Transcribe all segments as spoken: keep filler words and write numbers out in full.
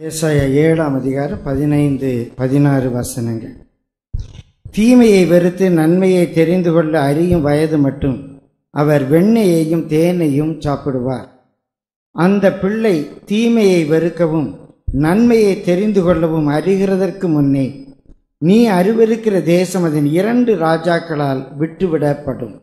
ஏசாயா ஏழாம் அதிகாரம் பதினைந்து பதினாறு வசனங்கள். தீமையை வெறுத்து நன்மையை தெரிந்து கொள்ள அறியும் வயது மட்டும் அவர் வெண்ணெயையும் தேனையும் சாப்பிடுவார். அந்த பிள்ளை தீமையை வெறுக்கவும் நன்மையை தெரிந்து கொள்ளவும் அறிகிறதற்கு முன்னே நீ அறிவிருக்கிற தேசம் அதன் இரண்டு ராஜாக்களால் விட்டுவிடப்படும்.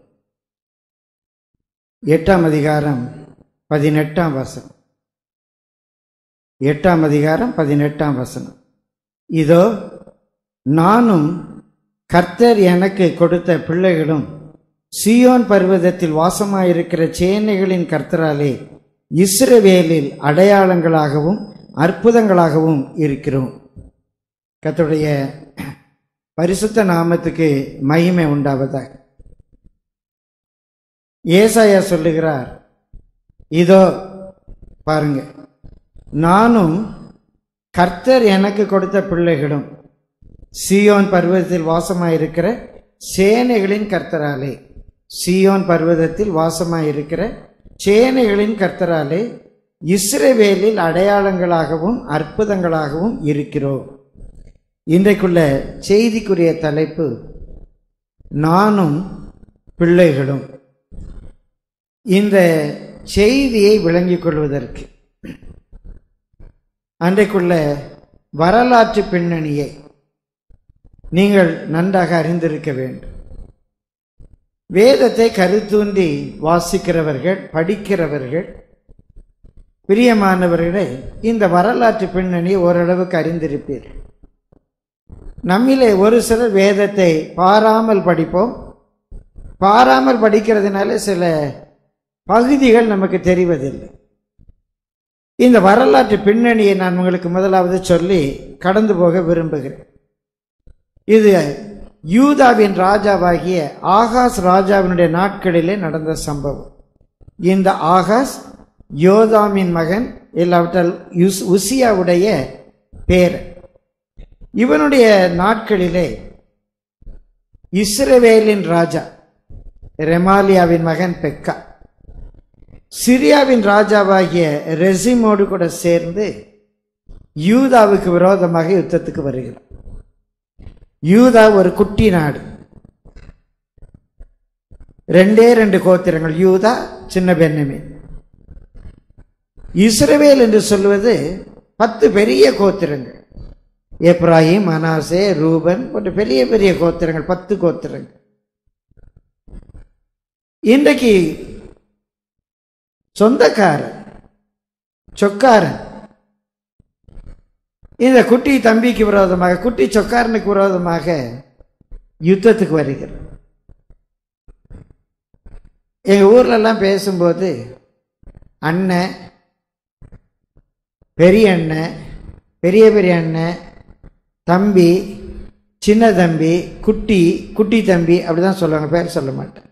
எட்டாம் அதிகாரம் பதினெட்டாம் வசனம். எட்டாம் அதிகாரம் பதினெட்டாம் வசனம். இதோ நானும் கர்த்தர் எனக்கு கொடுத்த பிள்ளைகளும் சீயோன் பர்வதத்தில் வாசமாயிருக்கிற சேனைகளின் கர்த்தராலே இஸ்ரவேலில் அடையாளங்களாகவும் அற்புதங்களாகவும் இருக்கிறோம். கர்த்தருடைய பரிசுத்த நாமத்துக்கு மகிமை உண்டாவதாக. ஏசாயா சொல்லுகிறார், இதோ பாருங்க, நானும் கர்த்தர் எனக்கு கொடுத்த பிள்ளைகளும் சீயோன் பர்வதத்தில் வாசமாயிருக்கிற சேனைகளின் கர்த்தராலே சீயோன் பர்வதத்தில் வாசமாயிருக்கிற சேனைகளின் கர்த்தராலே இஸ்ரவேலில் அடையாளங்களாகவும் அற்புதங்களாகவும் இருக்கிறோம். இன்றைக்குள்ள செய்திக்குரிய தலைப்பு நானும் பிள்ளைகளும். இந்த செய்தியை விளங்கிக் கொள்வதற்கு அன்றைக்குள்ள வரலாற்று பின்னணியை நீங்கள் நன்றாக அறிந்திருக்க வேண்டும். வேதத்தை கருத்தூண்டி வாசிக்கிறவர்கள், படிக்கிறவர்கள், பிரியமானவர்களே, இந்த வரலாற்று பின்னணியை ஓரளவுக்கு அறிந்திருப்பீர்கள். நம்மிலே ஒரு சிலர் வேதத்தை பாராமல் படிப்போம். பாராமல் படிக்கிறதுனால சில பகுதிகள் நமக்கு தெரிவதில்லை. இந்த வரலாற்று பின்னணியை நான் உங்களுக்கு முதலாவது சொல்லி கடந்து போக விரும்புகிறேன். இது யூதாவின் ராஜாவாகிய ஆகாஸ் ராஜாவினுடைய நாட்களிலே நடந்த சம்பவம். இந்த ஆகாஸ் யோதாமின் மகன், இல்லாவிட்டால் உசியாவுடைய பேர். இவனுடைய நாட்களிலே இஸ்ரவேலின் ராஜா ரெமாலியாவின் மகன் பெக்கா சிரியாவின் ராஜாவாகிய ரெசிமோடு கூட சேர்ந்து யூதாவுக்கு விரோதமாக யுத்தத்துக்கு வருகிறார். யூதா ஒரு குட்டி நாடு, ரெண்டே ரெண்டு கோத்திரங்கள், யூதா, சின்ன பென்யமீன். இஸ்ரவேல் என்று சொல்வது பத்து பெரிய கோத்திரங்கள், எப்ராஹிம், மனாசே, ரூபன் போன்ற பெரிய பெரிய கோத்திரங்கள், பத்து கோத்திரங்கள். இன்றைக்கு சொந்தக்காரன், சொக்காரன் இந்த குட்டி தம்பிக்கு விரோதமாக, குட்டி சொக்காரனுக்கு விரோதமாக யுத்தத்துக்கு வருகிறார். எங்க ஊர்ல எல்லாம் பேசும்போது அண்ணன், பெரிய அண்ணன், பெரிய பெரிய அண்ணன், தம்பி, சின்ன தம்பி, குட்டி, குட்டி தம்பி அப்படிதான் சொல்லுவாங்க, பேர் சொல்ல மாட்டேன்.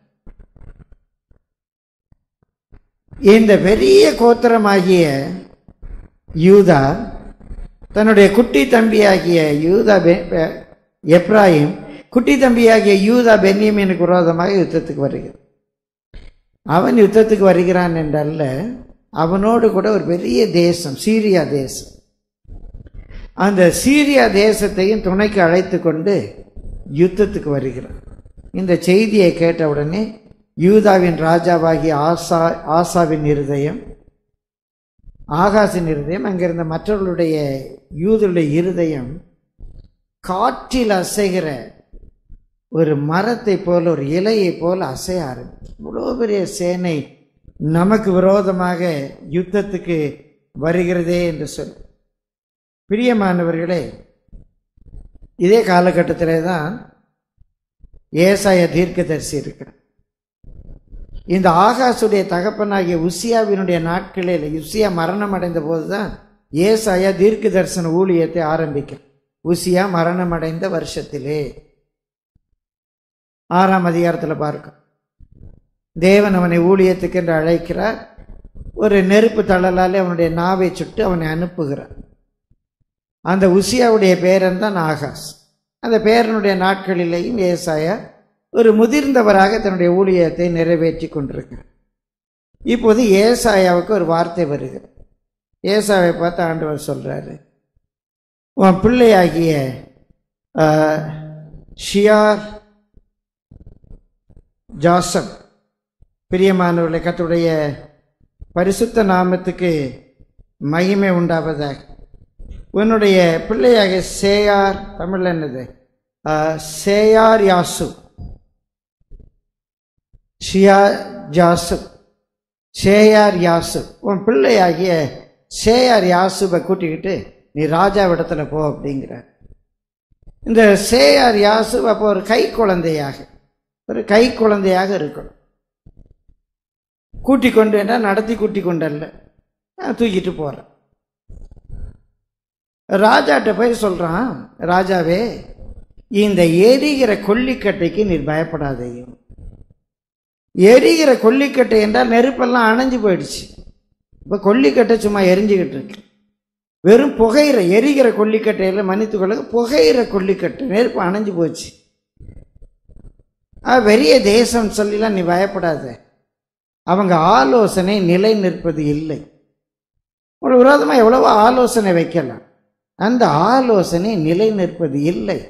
இந்த பெரிய கோத்திரமாகிய யூதா தன்னுடைய குட்டி தம்பியாகிய யூதா எப்ராஹிம், குட்டி தம்பியாகிய யூதா பென்யமீனுக்கு விரோதமாக யுத்தத்துக்கு வருகிறான். அவன் யுத்தத்துக்கு வருகிறான் என்றல்ல, அவனோடு கூட ஒரு பெரிய தேசம், சீரியா தேசம். அந்த சீரியா தேசத்தையும் துணைக்கு அழைத்து கொண்டு யுத்தத்துக்கு வருகிறான். இந்த செய்தியை கேட்டவுடனே யூதாவின் ராஜாவாகிய ஆசா ஆசாவின் இருதயம், ஆகாசின் இருதயம், அங்கிருந்த மற்றவர்களுடைய யூதருடைய இருதயம் காற்றில் அசைகிற ஒரு மரத்தை போல, ஒரு இலையை போல அசைய ஆரம்பிக்கும். இவ்வளோ பெரிய சேனை நமக்கு விரோதமாக யுத்தத்துக்கு வருகிறதே என்று சொல். பிரியமானவர்களே, இதே காலகட்டத்திலே தான் ஏசாயா தீர்க்கதரிசி இருக்கிறார். இந்த ஆகாசுடைய தகப்பனாகிய உசியாவினுடைய நாட்களில், உசியா மரணம் அடைந்த போதுதான் ஏசாயா தீர்க்க தரிசன ஊழியத்தை ஆரம்பிக்கிறார். உசியா மரணம் அடைந்த வருஷத்திலே ஆறாம் அதிகாரத்தில் பார்க்கும். தேவன் அவனை ஊழியத்துக்கு என்று அழைக்கிறார். ஒரு நெருப்பு தழலாலே அவனுடைய நாவை சுட்டு அவனை அனுப்புகிறார். அந்த உசியாவுடைய பேரன் தான் ஆகாஸ். அந்த பேரனுடைய நாட்களிலேயும் ஏசாயா ஒரு முதிர்ந்தவராக தன்னுடைய ஊழியத்தை நிறைவேற்றி கொண்டிருக்கிறார். இப்போது ஏசாயாவுக்கு ஒரு வார்த்தை வருகிறது. ஏசாவை பார்த்து ஆண்டவர் சொல்றாரு, உன் பிள்ளையாகிய ஷியார் ஜாசப், பிரியமானவர்களை, கர்த்தருடைய பரிசுத்த நாமத்துக்கு மகிமை உண்டாவதாக. உன்னுடைய பிள்ளையாக சேயார், தமிழ் என்னது, சேயார் யாசு, ஷியா ஜாசப், சேயார் யாசு, உன் பிள்ளையாகிய சேயார் யாசுவை கூட்டிக்கிட்டு நீ ராஜாவிடத்துல போ அப்படிங்கிறார். இந்த சேயார் யாசு அப்போ ஒரு கை குழந்தையாக ஒரு கை குழந்தையாக இருக்கணும். கூட்டி கொண்டு என்றால் நடத்தி கூட்டி கொண்டல்ல, தூக்கிட்டு போறேன். ராஜாட்ட போய் சொல்றான், ராஜாவே, இந்த எரிகிற கொல்லிக்கட்டைக்கு நீர் பயப்படாதையும். எரிகிற கொல்லிக்கட்டை என்றால் நெருப்பெல்லாம் அணைஞ்சு போயிடுச்சு. இப்போ கொல்லிக்கட்டை சும்மா எரிஞ்சுக்கிட்டு இருக்கு. வெறும் புகையிற எரிகிற கொல்லிக்கட்டையில் மன்னித்துக்கொள்ள, புகையிற கொல்லிக்கட்டை, நெருப்பு அணைஞ்சு போச்சு. பெரிய தேசம் சொல்லிலாம் நீ பயப்படாத. அவங்க ஆலோசனை நிலை நிற்பது இல்லை. ஒரு விரோதமாக எவ்வளவோ ஆலோசனை வைக்கலாம், அந்த ஆலோசனை நிலை நிற்பது இல்லை.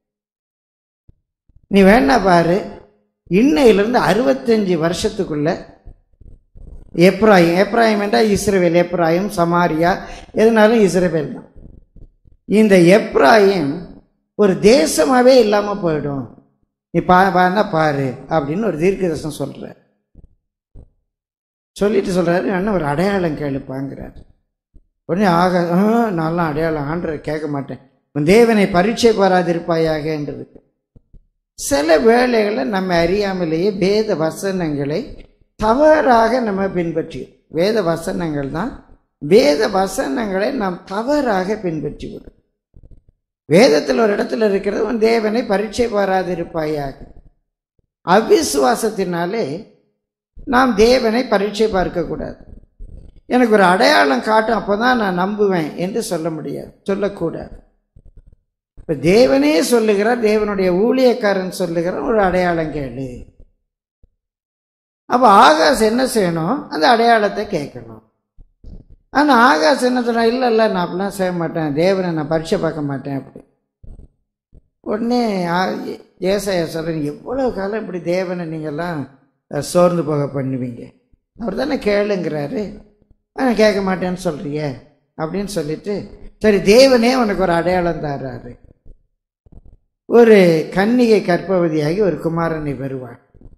நீ வேணா பாரு, இன்னையிலிருந்து அறுபத்தஞ்சு வருஷத்துக்குள்ள எப்ராயிம், எப்ராயிம் என்றால் இஸ்ரவேல், எப்ராயிம் சமாரியா எதுனாலும் இஸ்ரவேல் தான். இந்த எப்ராயிம் ஒரு தேசமாகவே இல்லாமல் போயிடும். நீ பா பாருன்னா பாரு அப்படின்னு ஒரு தீர்க்கதரிசனம் சொல்கிறார். சொல்லிட்டு சொல்கிறாரு, என்ன ஒரு அடையாளம் கேளுப்பாங்கிறார். உடனே ஆக நான்லாம் அடையாளம் ஆண்டரை கேட்க மாட்டேன், உன் தேவனை பரீட்சை பாராதிருப்பாயாக என்றது. சில வேளைகளில் நம்ம அறியாமலேயே வேத வசனங்களை தவறாக நம்ம பின்பற்றி, வேத வசனங்கள் தான், வேத வசனங்களை நாம் தவறாக பின்பற்றி விடும். வேதத்தில் ஒரு இடத்துல இருக்கிறது, உன் தேவனை பரீட்சை பாராதிருப்பாயாக. அவிசுவாசத்தினாலே நாம் தேவனை பரீட்சை பார்க்கக்கூடாது. எனக்கு ஒரு அடையாளம் காட்டும், அப்போதான் நான் நம்புவேன் என்று சொல்ல முடியாது, சொல்லக்கூடாது. இப்போ தேவனே சொல்லுகிறார், தேவனுடைய ஊழியக்காரன் சொல்லுகிறார், ஒரு அடையாளம் கேளு. அப்போ ஆகாஷ் என்ன செய்யணும், அந்த அடையாளத்தை கேட்கணும். ஆனால் ஆகாஷ் என்ன சொன்னா, இல்லை இல்லை நான் அப்படிலாம் செய்ய மாட்டேன், தேவனை நான் பரீட்சை பார்க்க மாட்டேன் அப்படி. உடனே ஏசாயா சொல்கிறேன், எவ்வளோ காலம் இப்படி தேவனை நீங்கள்லாம் சோர்ந்து போக பண்ணுவீங்க, அவர் தானே கேளுங்கிறாரு, நான் கேட்க மாட்டேன்னு சொல்றிய அப்படின்னு சொல்லிட்டு, சரி தேவனே உனக்கு ஒரு அடையாளம் தர்றாரு. ஒரு கன்னிகை கர்ப்பவதியாகி ஒரு குமாரனை வருவாள்,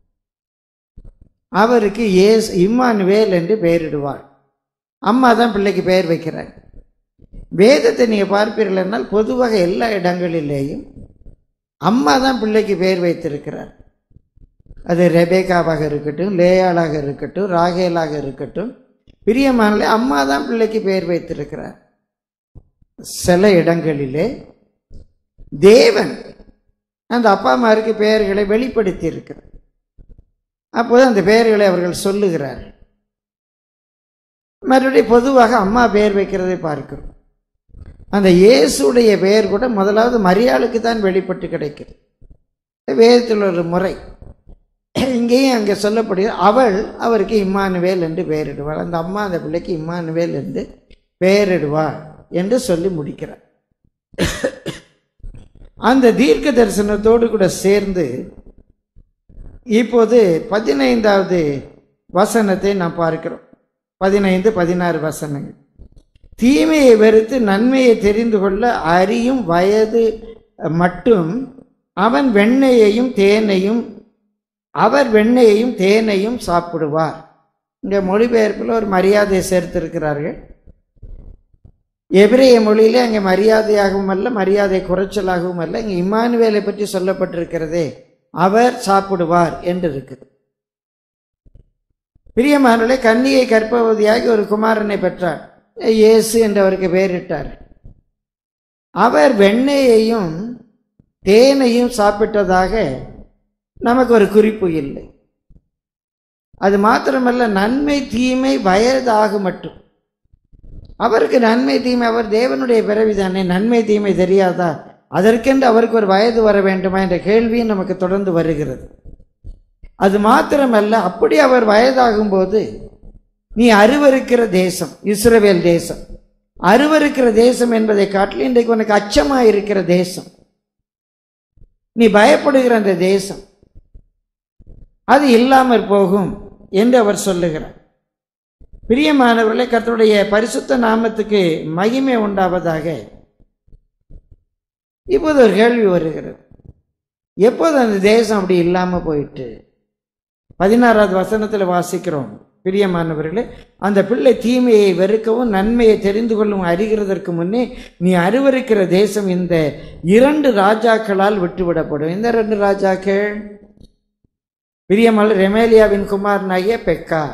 அவருக்கு ஏஸ் இம்மானுவேல் என்று பெயரிடுவாள். அம்மா தான் பிள்ளைக்கு பெயர் வைக்கிறார். வேதத்தை நீங்கள் பார்ப்பீர்கள் என்றால் பொதுவாக எல்லா இடங்களிலேயும் அம்மா தான் பிள்ளைக்கு பெயர் வைத்திருக்கிறார். அது ரெபேக்காவாக இருக்கட்டும், லேயாளாக இருக்கட்டும், ராகேலாக இருக்கட்டும், பிரியமானே அம்மா தான் பிள்ளைக்கு பெயர் வைத்திருக்கிறார். சில இடங்களிலே தேவன் அந்த அப்பா அம்மாருக்கு பெயர்களை வெளிப்படுத்தி இருக்கிறார். அப்போது அந்த பெயர்களை அவர்கள் சொல்லுகிறார். மறுபடியும் பொதுவாக அம்மா பெயர் வைக்கிறதை பார்க்கிறோம். அந்த இயேசுடைய பெயர் கூட முதலாவது மரியாளுக்கு தான் வெளிப்பட்டு கிடைக்கிறது. வேதத்தில் ஒரு முறை இங்கேயும் அங்கே சொல்லப்படுகிறது, அவள் அவருக்கு இம்மானுவேல் என்று பெயரிடுவாள். அந்த அம்மா அந்த பிள்ளைக்கு இம்மானுவேல் என்று பெயரிடுவாள் என்று சொல்லி முடிக்கிறார். அந்த தீர்க்க தரிசனத்தோடு கூட சேர்ந்து இப்போது பதினைந்தாவது வசனத்தை நாம் பார்க்கிறோம். பதினைந்து பதினாறு வசனங்கள். தீமையை வெறுத்து நன்மையை தெரிந்து கொள்ள அறியும் வயது மட்டும் அவன் வெண்ணெயையும் தேனையும் அவர் வெண்ணெயையும் தேனையும் சாப்பிடுவார். இந்த மொழிபெயர்ப்பில் ஒரு மரியாதையை சேர்த்திருக்கிறார்கள். எபிரேய மொழியிலே அங்கே மரியாதையாகவும் அல்ல, மரியாதை குறைச்சலாகவும் அல்ல, இங்கே இம்மானுவேலை பற்றி சொல்லப்பட்டிருக்கிறதே, அவர் சாப்பிடுவார் என்று இருக்குது. பிரியமானவர்களே, கன்னிகை கர்ப்பவதியாகி ஒரு குமாரனை பெற்றார், இயேசு என்று அவருக்கு பெயரிட்டார். அவர் வெண்ணெயையும் தேனையும் சாப்பிட்டதாக நமக்கு ஒரு குறிப்பு இல்லை. அது மாத்திரமல்ல, நன்மை தீமை வயதாக மட்டும். அவருக்கு நன்மை தீமை, அவர் தேவனுடைய பிறவிதானே, நன்மை தீமை தெரியாதா? அதற்கென்று அவருக்கு ஒரு வயது வர வேண்டுமா என்ற கேள்வியும் நமக்கு தொடர்ந்து வருகிறது. அது மாத்திரமல்ல, அப்படி அவர் வயதாகும் போது நீ அருவருக்கிற தேசம் இஸ்ரவேல் தேசம், அருவருக்கிற தேசம் என்பதை காட்டிலும் இன்றைக்கு உனக்கு அச்சமாக இருக்கிற தேசம், நீ பயப்படுகிற அந்த தேசம், அது இல்லாமற் போகும் என்று அவர் சொல்லுகிறார். பிரியமானவர்களே, கர்த்தருடைய பரிசுத்த நாமத்துக்கு மகிமை உண்டாவதாக. இப்போது ஒரு கேள்வி வருகிறது, எப்போது அந்த தேசம் அப்படி இல்லாமல் போயிட்டு? பதினாறாவது வசனத்தில் வாசிக்கிறோம், பிரியமானவர்களே, அந்த பிள்ளை தீமையை வெறுக்கவும் நன்மையை தெரிந்து கொள்ளும் அறிகிறதற்கு முன்னே நீ அருவருக்கிற தேசம் இந்த இரண்டு ராஜாக்களால் விட்டுவிடப்படும். இந்த ரெண்டு ராஜாக்கள் பிரியமான ரெமேலியாவின் குமாரனாகிய பெக்கா,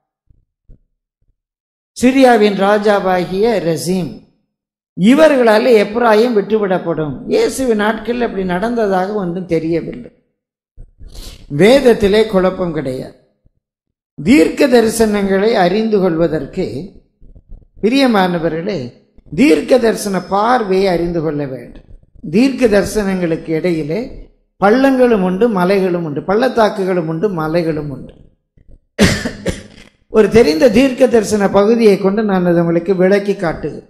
சிரியாவின் ராஜாவாகிய ரெசீம், இவர்களால் எப்ராயிம் விட்டுவிடப்படும். இயேசுவின் நாட்களில் அப்படி நடந்ததாக ஒன்றும் தெரியவில்லை. வேதத்திலே குழப்பம் கிடையாது. தீர்க்க தரிசனங்களை அறிந்து கொள்வதற்கு பிரியமானவர்களே தீர்க்க தரிசன பார்வையை அறிந்து கொள்ள வேண்டும். தீர்க்க தரிசனங்களுக்கு இடையிலே பள்ளங்களும் உண்டு, மலைகளும் உண்டு, பள்ளத்தாக்குகளும் உண்டு, மலைகளும் உண்டு. ஒரு தெரிந்த தீர்க்க தரிசன பகுதியை கொண்டு நான் அதை உங்களுக்கு விளக்கி காட்டுகிறேன்.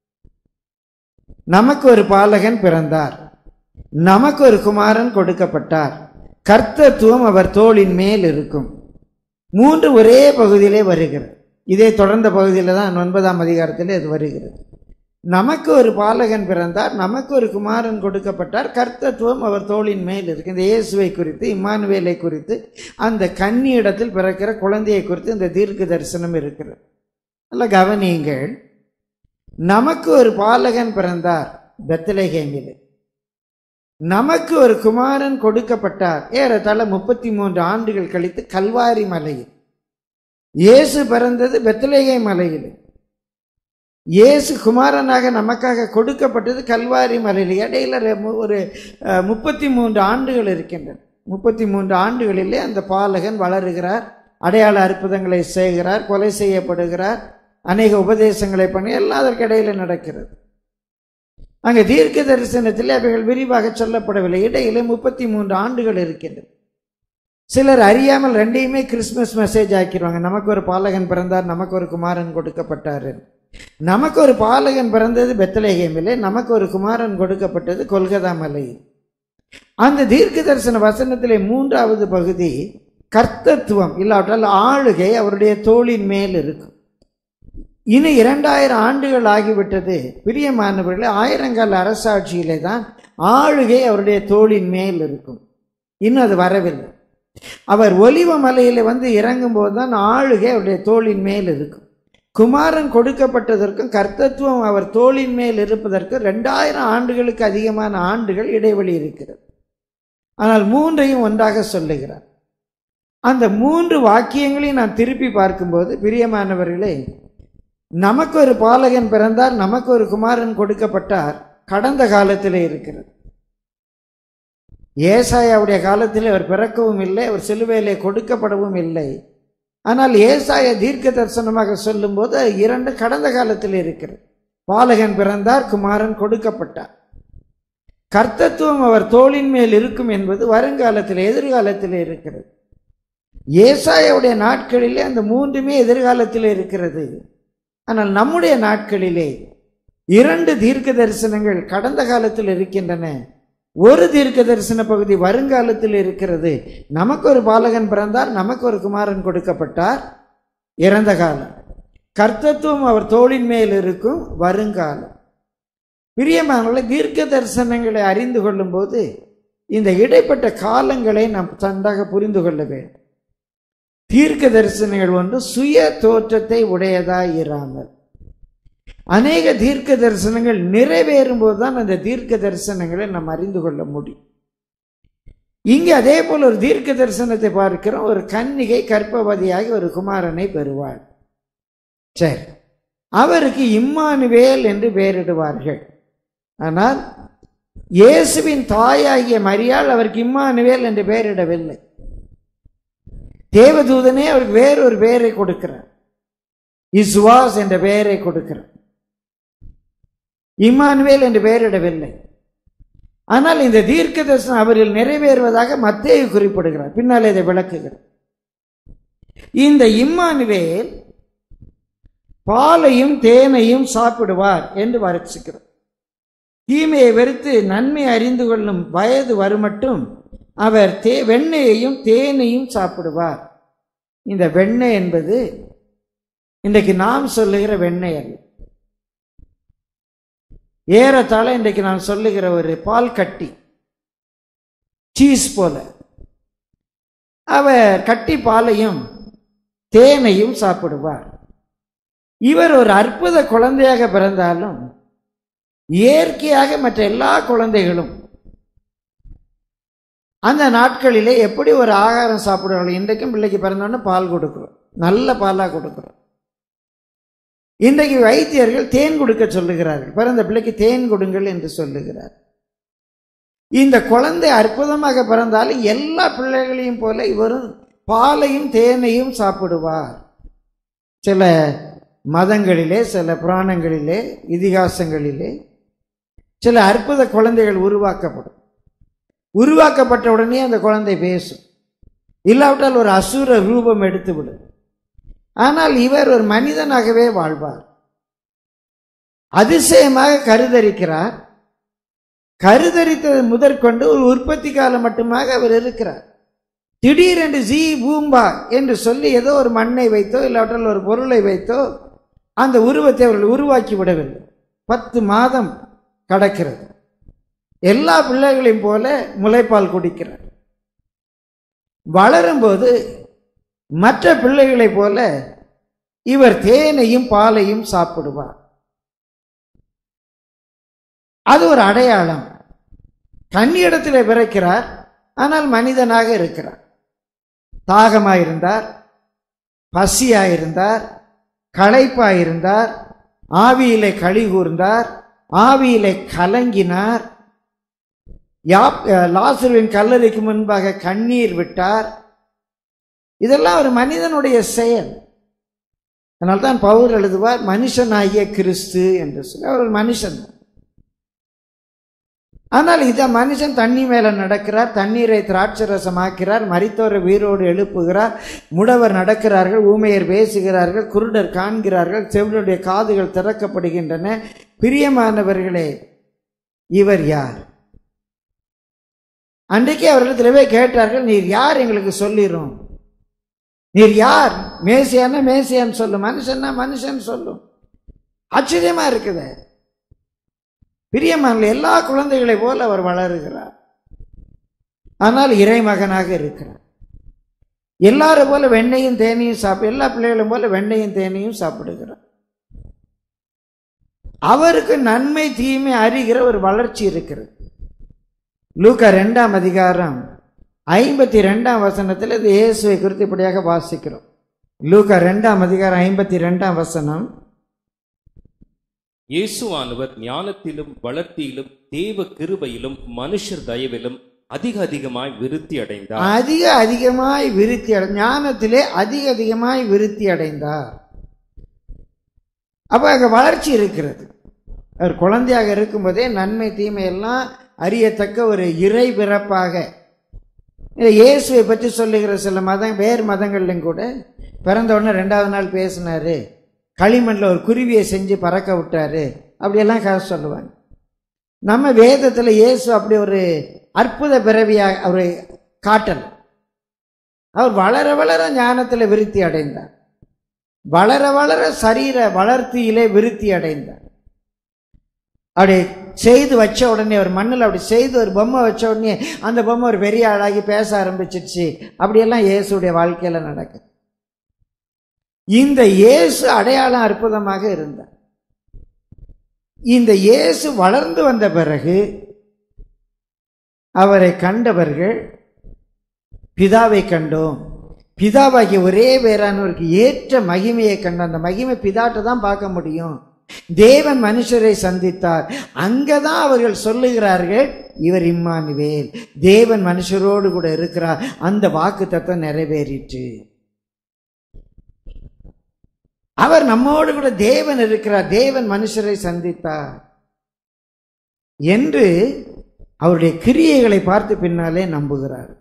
நமக்கு ஒரு பாலகன் பிறந்தார், நமக்கு ஒரு குமாரன் கொடுக்கப்பட்டார், கர்த்தத்துவம் அவர் தோளின் மேல் இருக்கும். மூன்று ஒரே பகுதியிலே வருகிறது. இதே தொடர்ந்த பகுதியில் தான் ஒன்பதாம் அதிகாரத்தில் இது வருகிறது. நமக்கு ஒரு பாலகன் பிறந்தார், நமக்கு ஒரு குமாரன் கொடுக்கப்பட்டார், கர்த்தத்துவம் அவர் தோளின் மேல் இருக்கு. இந்த இயேசுவை குறித்து, இம்மானுவேலை குறித்து, அந்த கன்னியிடத்தில் பிறக்கிற குழந்தையை குறித்து இந்த தீர்க்க தரிசனம் இருக்கிறது. நல்ல கவனியுங்கள். நமக்கு ஒரு பாலகன் பிறந்தார் பெத்லகேமிலே, நமக்கு ஒரு குமாரன் கொடுக்கப்பட்டார். ஏறத்தாழ முப்பத்தி மூன்று ஆண்டுகள் கழித்து கல்வாரி மலையில். இயேசு பிறந்தது பெத்லகேம் மலையில், இயேசு குமாரனாக நமக்காக கொடுக்கப்பட்டது கல்வாரி மலையில். இடையில ஒரு முப்பத்தி மூன்று ஆண்டுகள் இருக்கின்றன. முப்பத்தி மூன்று ஆண்டுகளிலே அந்த பாலகன் வளருகிறார், அடையாள அற்புதங்களை செய்கிறார், கொலை செய்யப்படுகிறார், அநேக உபதேசங்களை பண்ணி எல்லாம் அதற்கு இடையில நடக்கிறது. அங்கே தீர்க்க தரிசனத்தில் அவைகள் விரிவாக சொல்லப்படவில்லை. இடையிலே முப்பத்தி மூன்று ஆண்டுகள் இருக்கின்றன. சிலர் அறியாமல் ரெண்டையுமே கிறிஸ்துமஸ் மெசேஜ் ஆக்கிடுவாங்க. நமக்கு ஒரு பாலகன் பிறந்தார், நமக்கு ஒரு குமாரன் கொடுக்கப்பட்டார். நமக்கு ஒரு பாலகன் பிறந்தது பெத்லகேமிலே, நமக்கு ஒரு குமாரன் கொடுக்கப்பட்டது கொல்கதா மலையில். அந்த தீர்க்க தரிசன வசனத்திலே மூன்றாவது பகுதி கர்த்தத்துவம் இல்லாவிட்டால் ஆளுகை அவருடைய தோளின் மேல் இருக்கும். இன்னும் இரண்டாயிரம் ஆண்டுகள் ஆகிவிட்டது பிரியமானவர்களே. ஆயிரங்கால அரசாட்சியிலே தான் ஆளுகை அவருடைய தோளின் மேல் இருக்கும். இன்னும் அது வரவில்லை. அவர் ஒலிவ மலையில வந்து இறங்கும் போது தான் ஆளுகை அவருடைய தோளின் மேல் இருக்கும். குமாரன் கொடுக்கப்பட்டதற்கும் கர்த்தத்துவம் அவர் தோளின் மேல் இருப்பதற்கும் ரெண்டாயிரம் ஆண்டுகளுக்கு அதிகமான ஆண்டுகள் இடைவெளி இருக்கிறது. ஆனால் மூன்றையும் ஒன்றாக சொல்லுகிறார். அந்த மூன்று வாக்கியங்களையும் நான் திருப்பி பார்க்கும்போது பிரியமானவர்களே, நமக்கு ஒரு பாலகன் பிறந்தார், நமக்கு ஒரு குமாரன் கொடுக்கப்பட்டார் கடந்த காலத்திலே இருக்கிறது. ஏசாயாவுடைய காலத்திலே அவர் பிறக்கவும் இல்லை, அவர் சிலுவையிலே கொடுக்கப்படவும் இல்லை. ஆனால் ஏசாயா தீர்க்க தரிசனமாக சொல்லும் போது இரண்டு கடந்த காலத்தில் இருக்கிறது. பாலகன் பிறந்தார், குமாரன் கொடுக்கப்பட்டார். கர்த்தத்துவம் அவர் தோளின் மேல் இருக்கும் என்பது வருங்காலத்தில் எதிர்காலத்தில் இருக்கிறது. ஏசாயாவுடைய நாட்களிலே அந்த மூன்றுமே எதிர்காலத்தில் இருக்கிறது. ஆனால் நம்முடைய நாட்களிலே இரண்டு தீர்க்க தரிசனங்கள் கடந்த காலத்தில் இருக்கின்றன, ஒரு தீர்க்க தரிசன பகுதி வருங்காலத்தில் இருக்கிறது. நமக்கு ஒரு பாலகன் பிறந்தார், நமக்கு ஒரு குமாரன் கொடுக்கப்பட்டார், இறந்த காலம். கர்த்தத்துவம் அவர் தோளின் மேல் இருக்கும், வருங்காலம். பிரியமானவர்களே, தீர்க்க தரிசனங்களை அறிந்து கொள்ளும் போது இந்த இடைப்பட்ட காலங்களை நாம் நன்றாக புரிந்து கொள்ள வேண்டும். தீர்க்க தரிசனங்கள் ஒன்று சுய தோற்றத்தை உடையதாய் இராமல், அநேக தீர்க்க தரிசனங்கள் நிறைவேறும் போதுதான் அந்த தீர்க்க தரிசனங்களை நாம் அறிந்து கொள்ள முடியும். இங்கே அதே போல் ஒரு தீர்க்க தரிசனத்தை பார்க்கிறோம். ஒரு கன்னிகை கர்ப்பவதியாகி ஒரு குமாரனை பெறுவாள். சரி, அவருக்கு இம்மானுவேல் என்று பெயரிடுவார்கள். ஆனால் இயேசுவின் தாயாகிய மரியாள் அவருக்கு இம்மானுவேல் என்று பெயரிடவில்லை. தேவதூதனே அவருக்கு வேறொரு பெயரை கொடுக்கிறார், இஸ்வாஸ் என்ற பெயரை கொடுக்கிறார். இம்மானுவேல் என்று பெயரிடவில்லை. ஆனால் இந்த தீர்க்க தரிசனம் அவரில் நிறைவேறுவதாக மத்தேயு குறிப்பிடுகிறார். பின்னாலே இதை விளக்குகிறார். இந்த இம்மானுவேல் பாலையும் தேனையும் சாப்பிடுவார் என்று வாசிக்கிறோம். தீமையை வெறுத்து நன்மை அறிந்து கொள்ளும் வயது வருமட்டும் அவர் தே வெண்ணெயையும் தேனையும் சாப்பிடுவார். இந்த வெண்ணெய் என்பது இன்றைக்கு நாம் சொல்லுகிற வெண்ணெய் அல்ல. ஏறத்தாழ இன்றைக்கு நான் சொல்லுகிற ஒரு பால் கட்டி, சீஸ் போல. அவர் கட்டி பாலையும் தேனையும் சாப்பிடுவார். இவர் ஒரு அற்புத குழந்தையாக பிறந்தாலும் இயற்கையாக மற்ற எல்லா குழந்தைகளும் அந்த நாட்களிலே எப்படி ஒரு ஆகாரம் சாப்பிடுவார்கள். இன்றைக்கும் பிள்ளைக்கு பிறந்தோன்னு பால் கொடுக்கிறோம், நல்ல பாலாக கொடுக்கிறோம். இன்றைக்கு வைத்தியர்கள் தேன் கொடுக்க சொல்லுகிறார்கள். பிறந்த பிள்ளைக்கு தேன் கொடுங்கள் என்று சொல்லுகிறார். இந்த குழந்தை அற்புதமாக பிறந்தாலும் எல்லா பிள்ளைகளையும் போல இவரும் பாலையும் தேனையும் சாப்பிடுவார். சில மதங்களிலே, சில புராணங்களிலே, இதிகாசங்களிலே சில அற்புத குழந்தைகள் உருவாக்கப்படும். உருவாக்கப்பட்ட உடனே அந்த குழந்தை பேசும், இல்லாவிட்டால் ஒரு அசுர ரூபம் எடுத்துவிடும். ஆனால் இவர் ஒரு மனிதனாகவே வாழ்வார். அதிசயமாக கருதரிக்கிறார். கருதரித்தது முதற்கொண்டு ஒரு உற்பத்தி காலம் மட்டுமாக அவர் இருக்கிறார். திடீரென்று ஜீ பூம்பா என்று சொல்லி ஏதோ ஒரு மண்ணை வைத்தோ இல்லாவிட்டால் ஒரு பொருளை வைத்தோ அந்த உருவத்தை அவர்கள் உருவாக்கி விடவில்லை. பத்து மாதம் கடக்கிறது. எல்லா பிள்ளைகளையும் போல முலைப்பால் குடிக்கிறார். வளரும்போது மற்ற பிள்ளைகளைப் போல இவர் தேனையும் பாலையும் சாப்பிடுவார். அது ஒரு அடையாளம். கன்னியிடத்தில் பிறக்கிறார், ஆனால் மனிதனாக இருக்கிறார். தாகமாயிருந்தார், பசியாயிருந்தார், களைப்பாயிருந்தார், ஆவியிலே களி கூர்ந்தார், ஆவியிலே கலங்கினார், லாசருவின் கல்லறைக்கு முன்பாக கண்ணீர் விட்டார். இதெல்லாம் ஒரு மனிதனுடைய செயல். அதனால்தான் பவுல் எழுதுவார் மனுஷனாகிய கிறிஸ்து என்று சொல்லி. அவர் ஒரு மனுஷன். ஆனால் இத மனுஷன் தண்ணி மேல நடக்கிறார், தண்ணீரை திராட்சரசமாக்கிறார், மரித்தோரை உயிரோடு எழுப்புகிறார், முடவர் நடக்கிறார்கள், ஊமையர் பேசுகிறார்கள், குருடர் காண்கிறார்கள், செவிலுடைய காதுகள் திறக்கப்படுகின்றன. பிரியமானவர்களே, இவர் யார்? அன்றைக்கே அவர்களிடத்திலே கேட்டார்கள், நீர் யார் எங்களுக்கு சொல்லிரும். நீர் யார்? மேசியானா மேசியான்னு சொல்லும், மனுஷன்னா மனுஷன் சொல்லும். ஆச்சரியமா இருக்குது. பிரியமான எல்லா குழந்தைகளை போல அவர் வளருகிறார். ஆனால் இறைமகனாக இருக்கிறார். எல்லாரும் போல வெண்ணையும் தேனையும் சாப்பிட, எல்லா பிள்ளைகளும் போல வெண்ணையும் தேனையும் சாப்பிடுகிறார். அவருக்கு நன்மை தீமை அறிகிற ஒரு வளர்ச்சி இருக்கிறது. லூக்கா இரண்டாம் அதிகாரம் ஐம்பத்தி ரெண்டாம் வசனத்தில் இது இயேசுவை குறித்து இப்படியாக வாசிக்கிறோம். லூக்கா இரண்டாம் அதிகாரம் ஐம்பத்தி ரெண்டாம் வசனம். இயேசுவானவர் ஞானத்திலும் வளர்த்தியிலும் தேவ கிருபையிலும் மனுஷர் தயவிலும் அதிக அதிகமாய் விருத்தி அடைந்தார். அதிக அதிகமாய் விருத்தி அடை ஞானத்திலே அதிக அதிகமாய் விருத்தி அடைந்தார். அப்ப அங்க வளர்ச்சி இருக்கிறது. அவர் குழந்தையாக இருக்கும்போதே நன்மை தீமை எல்லாம் அறியத்தக்க ஒரு இறை பிறப்பாக. இயேசுவை பற்றி சொல்லுகிற சில மதம் வேறு மதங்கள்லையும் கூட பிறந்த உடனே ரெண்டாவது நாள் பேசினாரு, களிமண்ணில் ஒரு குருவியை செஞ்சு பறக்க விட்டாரு, அப்படியெல்லாம் கதை சொல்லுவாங்க. நம்ம வேதத்தில் இயேசு அப்படி ஒரு அற்புத பிறவியாக அவரை காட்டல். அவர் வளர வளர ஞானத்தில் விருத்தி அடைந்தார். வளர வளர சரீர வளர்த்தியிலே விருத்தி அடைந்தார். அப்படி செய்து வச்ச உடனே ஒரு மண்ணில் அப்படி செய்து ஒரு பொம்மை வச்ச உடனே அந்த பொம்மை ஒரு பெரிய ஆளாகி பேச ஆரம்பிச்சிருச்சு. அப்படியெல்லாம் இயேசுடைய வாழ்க்கையில நடக்குது. இந்த இயேசு அடையாளம் அற்புதமாக இருந்தார். இந்த இயேசு வளர்ந்து வந்த பிறகு அவரை கண்டவர்கள் பிதாவை கண்டோம், பிதாவாகிய ஒரே பேரானவருக்கு ஏற்ற மகிமையை கண்டோம். அந்த மகிமை பிதாட்ட தான் பார்க்க முடியும். தேவன் மனுஷரை சந்தித்தார். அங்கதான் அவர்கள் சொல்லுகிறார்கள், இவர் இம்மானுவேல், தேவன் மனுஷரோடு கூட இருக்கிறார். அந்த வாக்கு தத்தம் நிறைவேறிற்று. அவர் நம்மோடு கூட தேவன் இருக்கிறார், தேவன் மனுஷரை சந்தித்தார் என்று அவருடைய கிரியைகளை பார்த்து பின்னாலே நம்புகிறார்.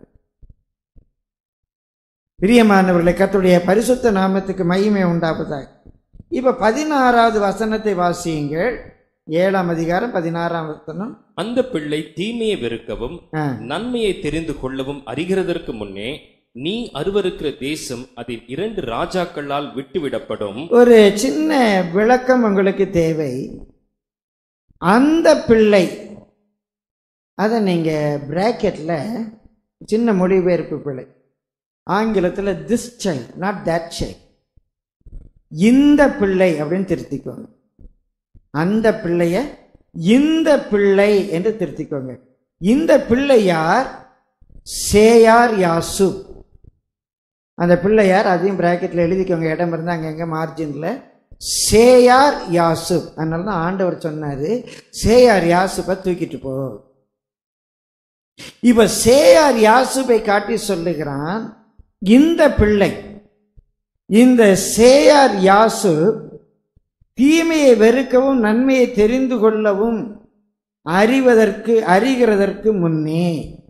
பிரியமானவர்களை, கர்த்தருடைய பரிசுத்த நாமத்துக்கு மகிமை உண்டாவதாக. இப்ப பதினாறாவது வசனத்தை வாசியுங்கள். ஏழாம் அதிகாரம் பதினாறாம் வசனம். அந்த பிள்ளை தீமையை வெறுக்கவும் நன்மையை தெரிந்து கொள்ளவும் அறிகிறதற்கு முன்னே நீ அருவருக்கிற தேசம் அதில் இரண்டு ராஜாக்களால் விட்டுவிடப்படும். ஒரு சின்ன விளக்கம் உங்களுக்கு தேவை. அந்த பிள்ளை, அதை நீங்க பிராக்கெட்ல சின்ன மொழிபெயர்ப்பு பிள்ளை, ஆங்கிலத்தில் this child not that child, இந்த பிள்ளை அப்படின்னு திருத்திக்கோங்க. அந்த பிள்ளைய இந்த பிள்ளை என்று திருத்திக்கோங்க. இந்த பிள்ளை யார்? சேயார் யாசூப். அந்த பிள்ளையார், அதையும் பிராக்கெட்ல எழுதிக்கோங்க, இடம் இருந்தா அங்க எங்க மார்ஜின்ல. சேயார் யாசூப். அதனால தான் ஆண்டவர் சொன்னாரு, சேயார் யாசூப்பை தூக்கிட்டு போ. இப்ப சேயார் யாசூப்பை காட்டி சொல்லுகிறான், இந்த பிள்ளை, இந்த சேயார் யாசூப் தீமையை வெறுக்கவும் நன்மையை தெரிந்து கொள்ளவும் அறிவதற்கு அறிகிறதற்கு முன்னே,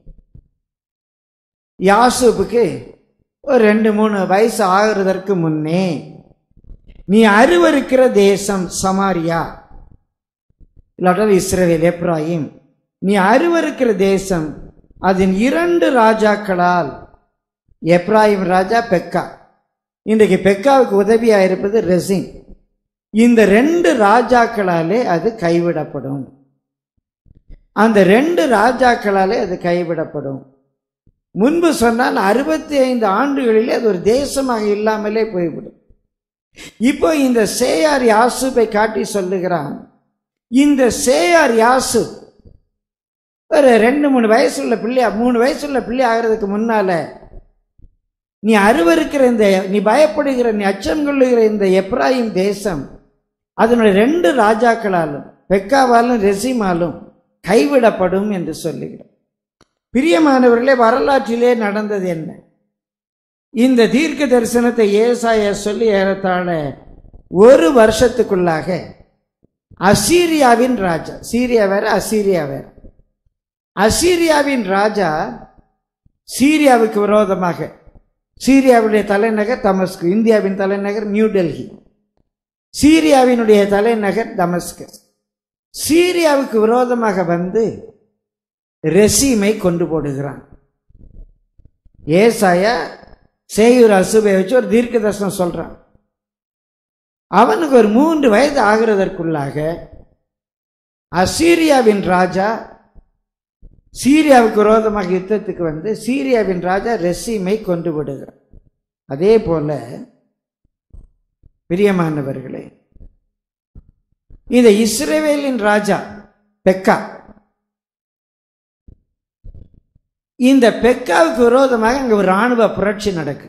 யாசூப்புக்கு ஒரு ரெண்டு மூணு வயசு ஆகிறதற்கு முன்னே, நீ அருவருக்கிற தேசம் சமாரியா, இல்லாட்டால் இஸ்ரவேல் எப்ராயிம், நீ அருவருக்கிற தேசம் அதன் இரண்டு ராஜாக்களால், எப்ராயிம் ராஜா, பெக்கா, இன்றைக்கு பெக்காவுக்கு உதவியா இருப்பது ரெசின், இந்த ரெண்டு ராஜாக்களாலே அது கைவிடப்படும். அந்த ரெண்டு ராஜாக்களாலே அது கைவிடப்படும். முன்பு சொன்னால் அறுபத்தி ஐந்து ஆண்டுகளிலே அது ஒரு தேசமாக இல்லாமலே போய்விடும். இப்போ இந்த சேயார் யாசூப்பை காட்டி சொல்லுகிறான், இந்த சேயார் யாசூப் ஒரு ரெண்டு மூணு வயசுள்ள பிள்ளை, மூணு வயசுள்ள பிள்ளை ஆகிறதுக்கு முன்னால நீ அருவருக்கிற இந்த, நீ பயப்படுகிற, நீ அச்சம் கொள்ளுகிற இந்த எப்ராயிம் தேசம் அதனுடைய ரெண்டு ராஜாக்களாலும், பெக்காவாலும் ரெசிமாலும் கைவிடப்படும் என்று சொல்லுகிறார். பிரியமானவர்களே, வரலாற்றிலே நடந்தது என்ன? இந்த தீர்க்க தரிசனத்தை ஏசாயா சொல்லி ஏறத்தாழ ஒரு வருஷத்துக்குள்ளாக அசீரியாவின் ராஜா, சீரியா வேற அசீரியா வேற, அசீரியாவின் ராஜா சீரியாவுக்கு விரோதமாக, சீரியாவுடைய தலைநகர் தமஸ்கு, இந்தியாவின் தலைநகர் நியூ டெல்லி, சீரியாவினுடைய தலைநகர் தமஸ்கஸ், சீரியாவுக்கு விரோதமாக வந்து ரெசீமை கொண்டு போடுகிறான். ஏசாயா சேயூர் அசுபை வச்சு ஒரு தீர்க்க தரிசனம் சொல்றான். அவனுக்கு ஒரு மூன்று வயது ஆகிறதற்குள்ளாக அசீரியாவின் ராஜா சீரியாவுக்கு விரோதமாக யுத்தத்துக்கு வந்து சீரியாவின் ராஜா ரெசீமை கொண்டு விடுகிறான். அதே போல பிரியமானவர்களே, இந்த இஸ்ரவேலின் ராஜா பெக்கா, இந்த பெக்காவுக்கு விரோதமாக அங்க ஒரு ராணுவ புரட்சி நடக்கு.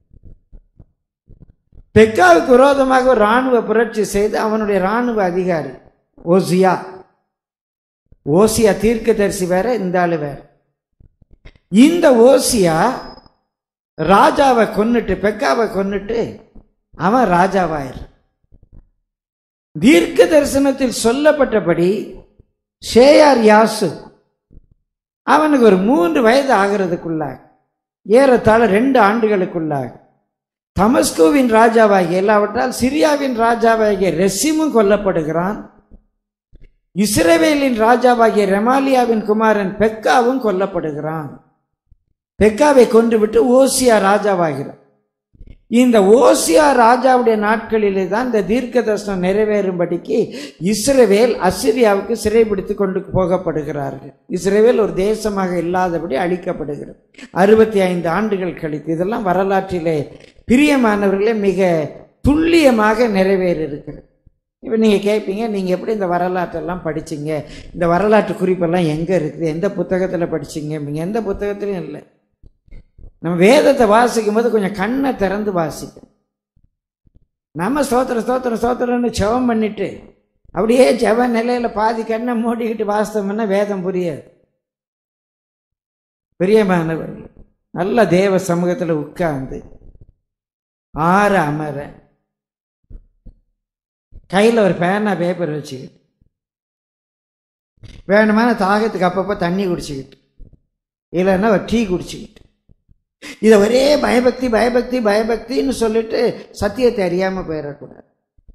பெக்காவுக்கு விரோதமாக ஒரு ராணுவ புரட்சி செய்து அவனுடைய ராணுவ அதிகாரி ஓசியா, ஓசியா தீர்க்கதரிசி வேற, இந்த ஆளு வேற. இந்த ஓசியா ராஜாவை கொன்னுட்டு, பெக்காவை கொன்னுட்டு அவன் ராஜாவாயிரு. தீர்க்க தரிசனத்தில் சொல்லப்பட்டபடி சேயார் யாசு அவனுக்கு ஒரு மூன்று வயது ஆகிறதுக்குள்ளாக, ஏறத்தாழ ரெண்டு ஆண்டுகளுக்குள்ளாக தமஸ்கோவின் ராஜாவாகிய, இல்லாவிட்டால் சிரியாவின் ராஜாவாகிய ரெசிமும் கொல்லப்படுகிறான். இஸ்ரவேலின் ராஜாவாகிய ரெமாலியாவின் குமாரன் பெக்காவும் கொல்லப்படுகிறான். பெக்காவை கொண்டு விட்டு ஓசியா ராஜாவாகிறான். இந்த ஓசியா ராஜாவுடைய நாட்களிலே தான் இந்த தீர்க்க தரிசனம் நிறைவேறும்படிக்கு இஸ்ரவேல் அசிரியாவுக்கு சிறைபிடித்து கொண்டு போகப்படுகிறார்கள். இஸ்ரவேல் ஒரு தேசமாக இல்லாதபடி அழிக்கப்படுகிறது. அறுபத்தி ஐந்து ஆண்டுகள் கழித்து. இதெல்லாம் வரலாற்றிலே பிரியமானவர்களே மிக துல்லியமாக நிறைவேறி இருக்கிறது. இப்போ நீங்கள் கேட்பீங்க, நீங்கள் எப்படி இந்த வரலாற்றெல்லாம் படிச்சிங்க, இந்த வரலாற்று குறிப்பெல்லாம் எங்கே இருக்குது, எந்த புத்தகத்தில் படிச்சிங்க? நீங்கள் எந்த புத்தகத்திலையும் இல்லை. நம்ம வேதத்தை வாசிக்கும் போது கொஞ்சம் கண்ணை திறந்து வாசிக்கும். நம்ம ஸ்தோத்திர ஸ்தோத்திர ஸ்தோத்திரன்னு ஜெபம் பண்ணிட்டு அப்படியே ஜெப நிலையில பாதி கண்ணை மூடிக்கிட்டு வாசித்தோம்னா வேதம் புரியாது. பிரியமானவர்கள், நல்ல தேவ சமூகத்தில் உட்கார்ந்து ஆற அமர கையில் ஒரு பேனா பேப்பர் வச்சுக்கிட்டு வேணுமான தாகத்துக்கு அப்பப்போ தண்ணி குடிச்சுக்கிட்டு, இல்லைன்னா ஒரு டீ குடிச்சுக்கிட்டு, இதை ஒரே பயபக்தி பயபக்தி பயபக்தின்னு சொல்லிட்டு சத்தியத்தை அறியாமல் போயிடக்கூடாது.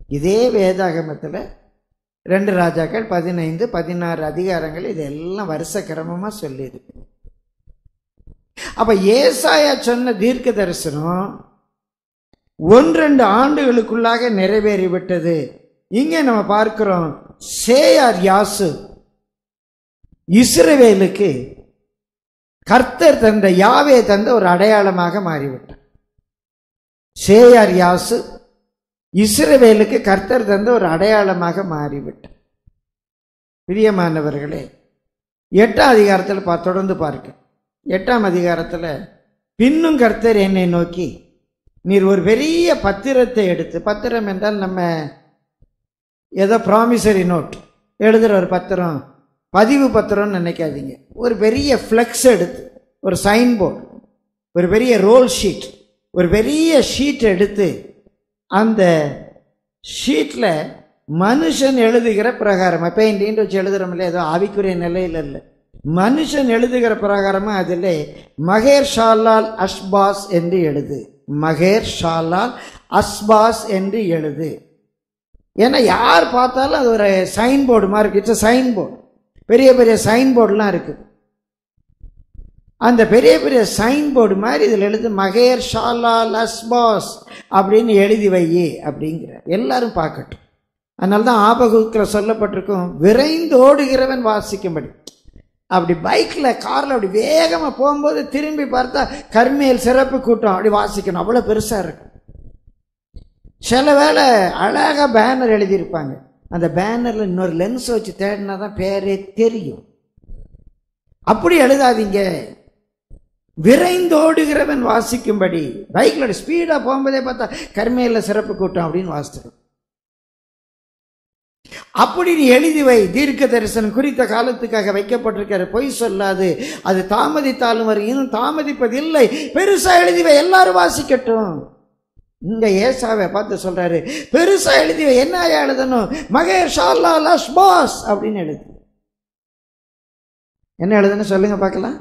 இதே வேதாகமத்தில் ரெண்டு ராஜாக்கள் பதினைந்து பதினாறு அதிகாரங்கள் இதெல்லாம் வருஷ கிரமமாக சொல்லியிருக்கு. அப்ப ஏசாயா சொன்ன தீர்க்க தரிசனம் ஒன்றெண்டு ஆண்டுகளுக்குள்ளாக நிறைவேறிவிட்டது. இங்கே நம்ம பார்க்கிறோம், சேயார் யாசு இஸ்ரவேலுக்கு கர்த்தர் தந்த யாவே தந்த ஒரு அடையாளமாக மாறிவிட்டார். சேயார் யாசு இஸ்ரவேலுக்கு கர்த்தர் தந்த ஒரு அடையாளமாக மாறிவிட்டார். பிரியமானவர்களே, எட்டாம் அதிகாரத்தில் பா தொடர்ந்து பார்க்க எட்டாம் அதிகாரத்தில் பின்னும் கர்த்தர் என்னை நோக்கி, நீர் ஒரு பெரிய பத்திரத்தை எடுத்து, பத்திரம் என்றால் நம்ம ஏதோ ப்ராமிசரி நோட் எழுதுகிற ஒரு பத்திரம், பதிவு பத்திரம்னு நினைக்காதீங்க. ஒரு பெரிய ஃப்ளெக்ஸ் எடுத்து, ஒரு சைன் போர்டு, ஒரு பெரிய ரோல் ஷீட், ஒரு பெரிய ஷீட் எடுத்து, அந்த ஷீட்டில் மனுஷன் எழுதுகிற பிரகாரமாக, பெயிண்டின்னு வச்சு எழுதுகிறோம் இல்லையா, ஏதோ ஆவிக்குரிய நிலையில் இல்லை, மனுஷன் எழுதுகிற பிரகாரமாக அதில் மகேர் ஷாலால் அஸ்பாஸ் என்று எழுது, மகேர் ஷாலால் அஸ்பாஸ் என்று எழுது. ஏன்னா யார் பார்த்தாலும் அது ஒரு சைன் போர்டு மாதிரி இருக்கு. இட்ஸ் சைன் போர்டு, பெரிய பெரிய சைன் போர்டுலாம் இருக்குது. அந்த பெரிய பெரிய சைன் போர்டு மாதிரி இதில் எழுது மகேர் ஷாலால் அஸ்பாஸ் அப்படின்னு எழுதி வை அப்படிங்கிற, எல்லாரும் பார்க்கட்டும். அதனால தான் ஆபகுக்கில் சொல்லப்பட்டிருக்கும், விரைந்து ஓடுகிறவன் வாசிக்கும்படி. அப்படி பைக்கில் காரில் அப்படி வேகமாக போகும்போது திரும்பி பார்த்தா கர்மேல் சிறப்பு கூட்டம் அப்படி வாசிக்கணும், அவ்வளோ பெருசாக இருக்கும். சில வேளை அழகாக பேனர் எழுதியிருப்பாங்க, அந்த பேனரில் இன்னொரு லென்ஸ் வச்சு தேடினா தான் பேரே தெரியும். அப்படி எழுதாதீங்க, விரைந்தோடுகிறவன் வாசிக்கும்படி. பைக்கில் ஸ்பீடாக போகும்போதே பார்த்தா கர்மேல சிறப்பு கூட்டம் அப்படின்னு வாசிச்சிடும். அப்படி நீ எழுதி வை. தீர்க்க தரிசனம் குறித்த காலத்துக்காக வைக்கப்பட்டிருக்கிற, பொய் சொல்லாது, அது தாமதித்தாலும் வரும், இன்னும் தாமதிப்பதில்லை, பெருசா எழுதி வை, எல்லாரும் வாசிக்கட்டும். இங்க ஏசாவை பார்த்து சொல்றாரு, பெருசா எழுதி வை. என்ன எழுதணும்? மகேர் ஷாலால் அஸ்பாஸ் அப்படின்னு எழுது. என்ன எழுதணும் சொல்லுங்க பார்க்கலாம்.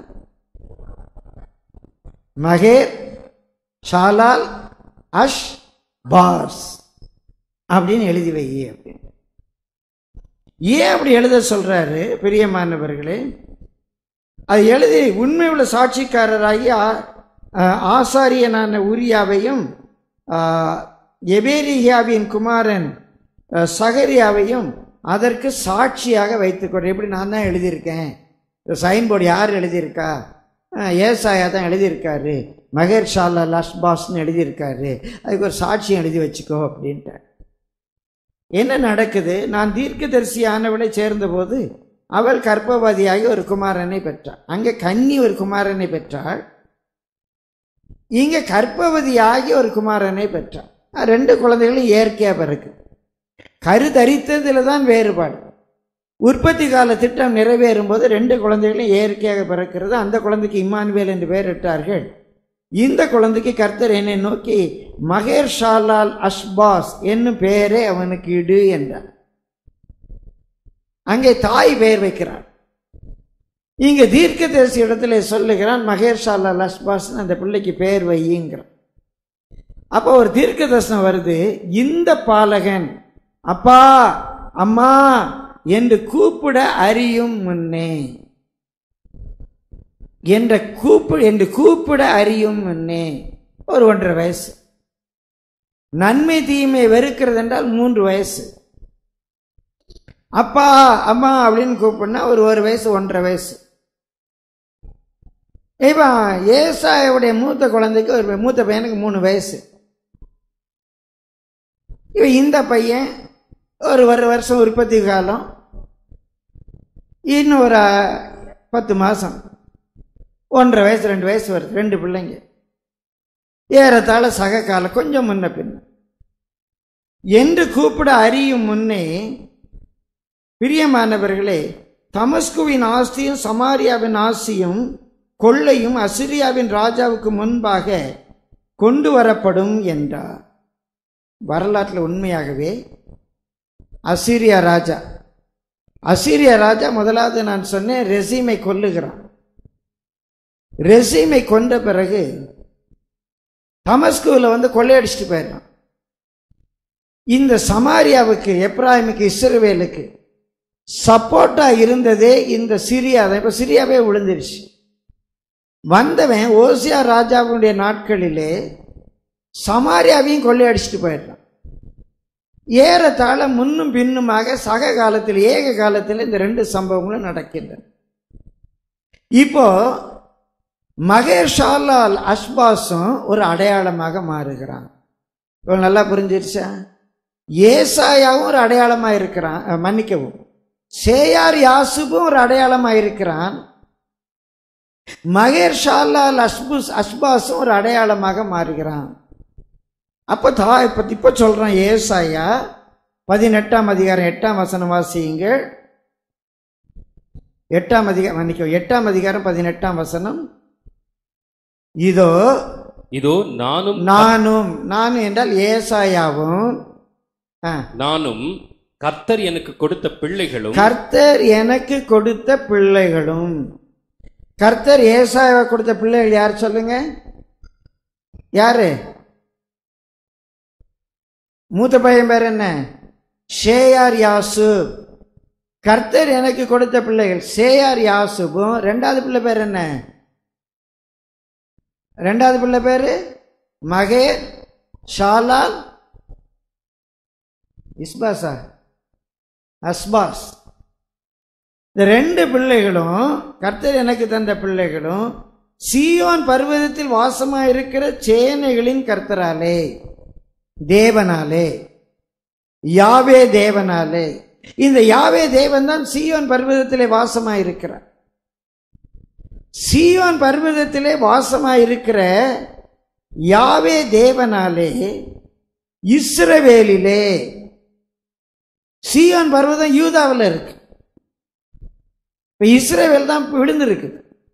மகேர் ஷாலால் அஷ் பாஸ் அப்படின்னு எழுதி வை அப்படின்னு. ஏன் அப்படி எழுத சொல்றாரு பிரியமானவர்களே? அது எழுதி உண்மை உள்ள சாட்சிக்காரராகி ஆசாரியனான உரியாவையும் எபேரியாவின் குமாரன் சகரியாவையும் அதற்கு சாட்சியாக வைத்துக்கொண்டு, எப்படி நான் தான் எழுதியிருக்கேன், சைன் போர்டு யார் எழுதியிருக்கா? ஏசாயா தான் எழுதியிருக்காரு, மகேர் ஷாலால் அஸ்பாஸ்ன்னு எழுதியிருக்காரு, அதுக்கு ஒரு சாட்சியம் எழுதி வச்சுக்கோ அப்படின்ட்டு. என்ன நடக்குது? நான் தீர்க்கதரிசியானவளை சேர்ந்தபோது அவள் கர்ப்பவதியாகி ஒரு குமாரனை பெற்றாள். அங்கே கன்னி ஒரு குமாரனை பெற்றாள், இங்க கர்ப்பவதியாகி ஒரு குமாரனை பெற்றாள். ரெண்டு குழந்தைகளும் இயற்கையா பிறகு. கருதரித்ததுல தான் வேறுபாடு. உற்பத்தி கால திட்டம் நிறைவேறும் போது ரெண்டு குழந்தைகளும் இயற்கையாக பிறக்கிறது. அந்த குழந்தைக்கு இம்மானுவேல் என்று பெயரிட்டார்கள். இந்த குழந்தைக்கு கர்த்தர் என்னை நோக்கி மகேர் ஷாலால் அஸ்பாஸ் என்னும் பெயரே அவனுக்கு இடு என்றார். அங்கே தாய் பெயர் வைக்கிறார். இங்க தீர்க்கதரிசி இடத்துல சொல்லுகிறான் மகேர் ஷாலால் அஸ்பாஸ் அந்த பிள்ளைக்கு பெயர் வையுங்கிறான். அப்போ ஒரு தீர்க்க தரிசனம் வருது, இந்த பாலகன் அப்பா அம்மா என்று கூப்பிட அறியும் முன்னே என்ற கூப்பிடு என்று கூப்பிட அறியும் முன்னே ஒரு ஒன்றரை வயசு. நன்மை தீமை வெறுக்கிறது என்றால் மூன்று வயசு. அப்பா அம்மா அப்படின்னு கூப்பிடுனா ஒரு ஒரு வயசு ஒன்றரை வயசு. இப்ப ஏசாயாவுடைய மூத்த குழந்தைக்கு ஒரு மூத்த பையனுக்கு மூணு வயசு. இப்ப இந்த பையன் ஒரு ஒரு வருஷம் உற்பத்தி காலம், இன்னும் ஒரு பத்து மாசம், ஒன்றரை வயசு ரெண்டு வயசு வருது. ரெண்டு பிள்ளைங்க ஏறத்தாழ சக காலம், கொஞ்சம் முன்ன பின்ன என்று கூப்பிட அறியும் முன்னே. பிரியமானவர்களே, தமஸ்குவின் ஆஸ்தியும் சமாரியாவின் ஆஸ்தியும் கொள்ளையும் அசிரியாவின் ராஜாவுக்கு முன்பாக கொண்டு வரப்படும் என்றார். வரலாற்றில் உண்மையாகவே அசிரியா ராஜா அசிரியா ராஜா முதலாவது நான் சொன்னேன் ரெசீமை கொல்லுகிறான். ரெசீமை கொண்ட பிறகு தமஸ்குவில் வந்து கொள்ளையடிச்சிட்டு போயிடலாம். இந்த சமாரியாவுக்கு, எப்ராயிமுக்கு, இஸ்ரவேலுக்கு சப்போர்ட்டா இருந்ததே இந்த சிரியா தான். இப்ப சிரியாவே விழுந்துருச்சு. வந்தவன் ஓசியா ராஜாவுடைய நாட்களிலே சமாரியாவையும் கொள்ளையடிச்சிட்டு போயிடுறான். ஏறத்தாழ முன்னும் பின்னுமாக சக காலத்தில், ஏக காலத்தில் இந்த ரெண்டு சம்பவங்களும் நடக்கின்றன. இப்போ மகேஷாலால் அஷ்பாஸும் ஒரு அடையாளமாக மாறுகிறான். இப்போ நல்லா புரிஞ்சிருச்சா? ஏசாயாவும் ஒரு அடையாளமா இருக்கிறான், மன்னிக்கவும், சேயார் யாசுபும் ஒரு அடையாளமா இருக்கிறான். மகேஷாலால் அஷ்புஸ் அஷ்பாஸும் ஒரு அடையாளமாக மாறுகிறான். அப்போ தா இப்போ இப்போ சொல்கிறான் ஏசாயா பதினெட்டாம் அதிகாரம் எட்டாம் வசனம் வாசியுங்க. எட்டாம் அதிகாரம் மன்னிக்கும் எட்டாம் அதிகாரம் பதினெட்டாம் வசனம். இதோ இதோ நானும் நானும் நானும் என்றால் ஏசாயாவும் நானும் கர்த்தர் எனக்கு கொடுத்த பிள்ளைகளும் கர்த்தர் எனக்கு கொடுத்த பிள்ளைகளும். கர்த்தர் ஏசாயா கொடுத்த பிள்ளைகள் யார் சொல்லுங்க? யாரு? மூத்த பையன் பேர் என்ன? சேயார் யாசுப். கர்த்தர் எனக்கு கொடுத்த பிள்ளைகள் சேயார் யாசுபும். ரெண்டாவது பிள்ளை பேர் என்ன? ரெண்டாவது பிள்ளை பேரு மகே ஷாலால் இஸ்பாஸா அஸ்பாஸ். இந்த ரெண்டு பிள்ளைகளும் கர்த்தர் எனக்கு தந்த பிள்ளைகளும் சீயோன் பர்வதத்தில் வாசமாக இருக்கிற சேனைகளின் கர்த்தராலே, தேவனாலே, யாவே தேவனாலே. இந்த யாவே தேவன் தான் சீயோன் பர்வதத்திலே வாசமாக இருக்கிறார். சீயோன் பர்வதத்திலே வாசமாக இருக்கிற யாவே தேவனாலே இஸ்ரவேலிலே, சீயோன் பர்வதம் யூதாவில் இருக்கு. இப்ப இஸ்ரவேல் தான் விழுந்திருக்கு.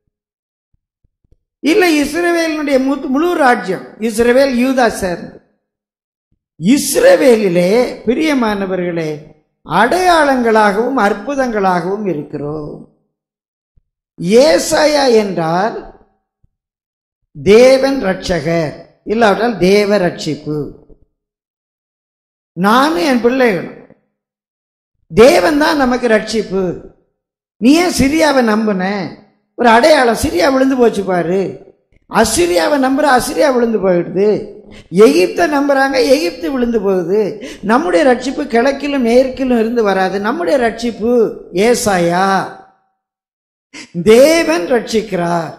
இல்லை, இஸ்ரவேலினுடைய முழு ராஜ்யம் இஸ்ரவேல் யூதா சேர்ந்து. இஸ்ரவேலிலே பிரியமானவர்களே அடையாளங்களாகவும் அற்புதங்களாகவும் இருக்கிறோம். ஏசாயா என்றால் தேவன் ரட்சகர், இல்லாவிட்டால் தேவ ரட்சிப்பு. நானும் என் பிள்ளைகளும் தேவன் தான் நமக்கு ரட்சிப்பு. நீ ஏன் சிரியாவை நம்புன? ஒரு அடையாளம், சிரியா விழுந்து போச்சு பாரு. அசிரியாவை நம்புற, அசிரியா விழுந்து போயிடுது. எகிப்தை நம்புறாங்க, எகிப்து விழுந்து போகுது. நம்முடைய ரட்சிப்பு கிழக்கிலும் மேற்கிலும் இருந்து வராது. நம்முடைய ரட்சிப்பு ஏசாயா, தேவன் ரட்சிக்கிறார்.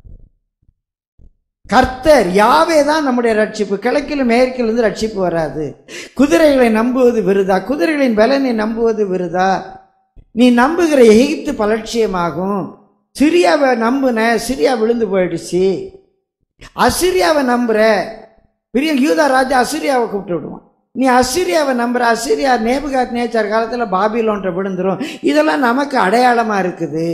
கர்த்தர் யாவே தான் நம்முடைய ரட்சிப்பு. கிழக்கிலும் மேற்கிலிருந்து ரட்சிப்பு வராது. குதிரைகளை நம்புவது விருதா, குதிரைகளின் பலனை நம்புவது விருதா. நீ நம்புகிற எகிப்து பலட்சியமாகும். சிரியாவை நம்புன, சிரியா விழுந்து போயிடுச்சு. அசிரியாவை நம்புற, பெரிய யூதா ராஜா அசிரியாவை கூப்பிட்டு விடுவான். நீ அசிரியாவை நம்புற, அசிரியா நேபுகாத் நேச்சார் காலத்தில் பாபிலோன்ற விழுந்துரும். இதெல்லாம் நமக்கு அடையாளமா இருக்குது.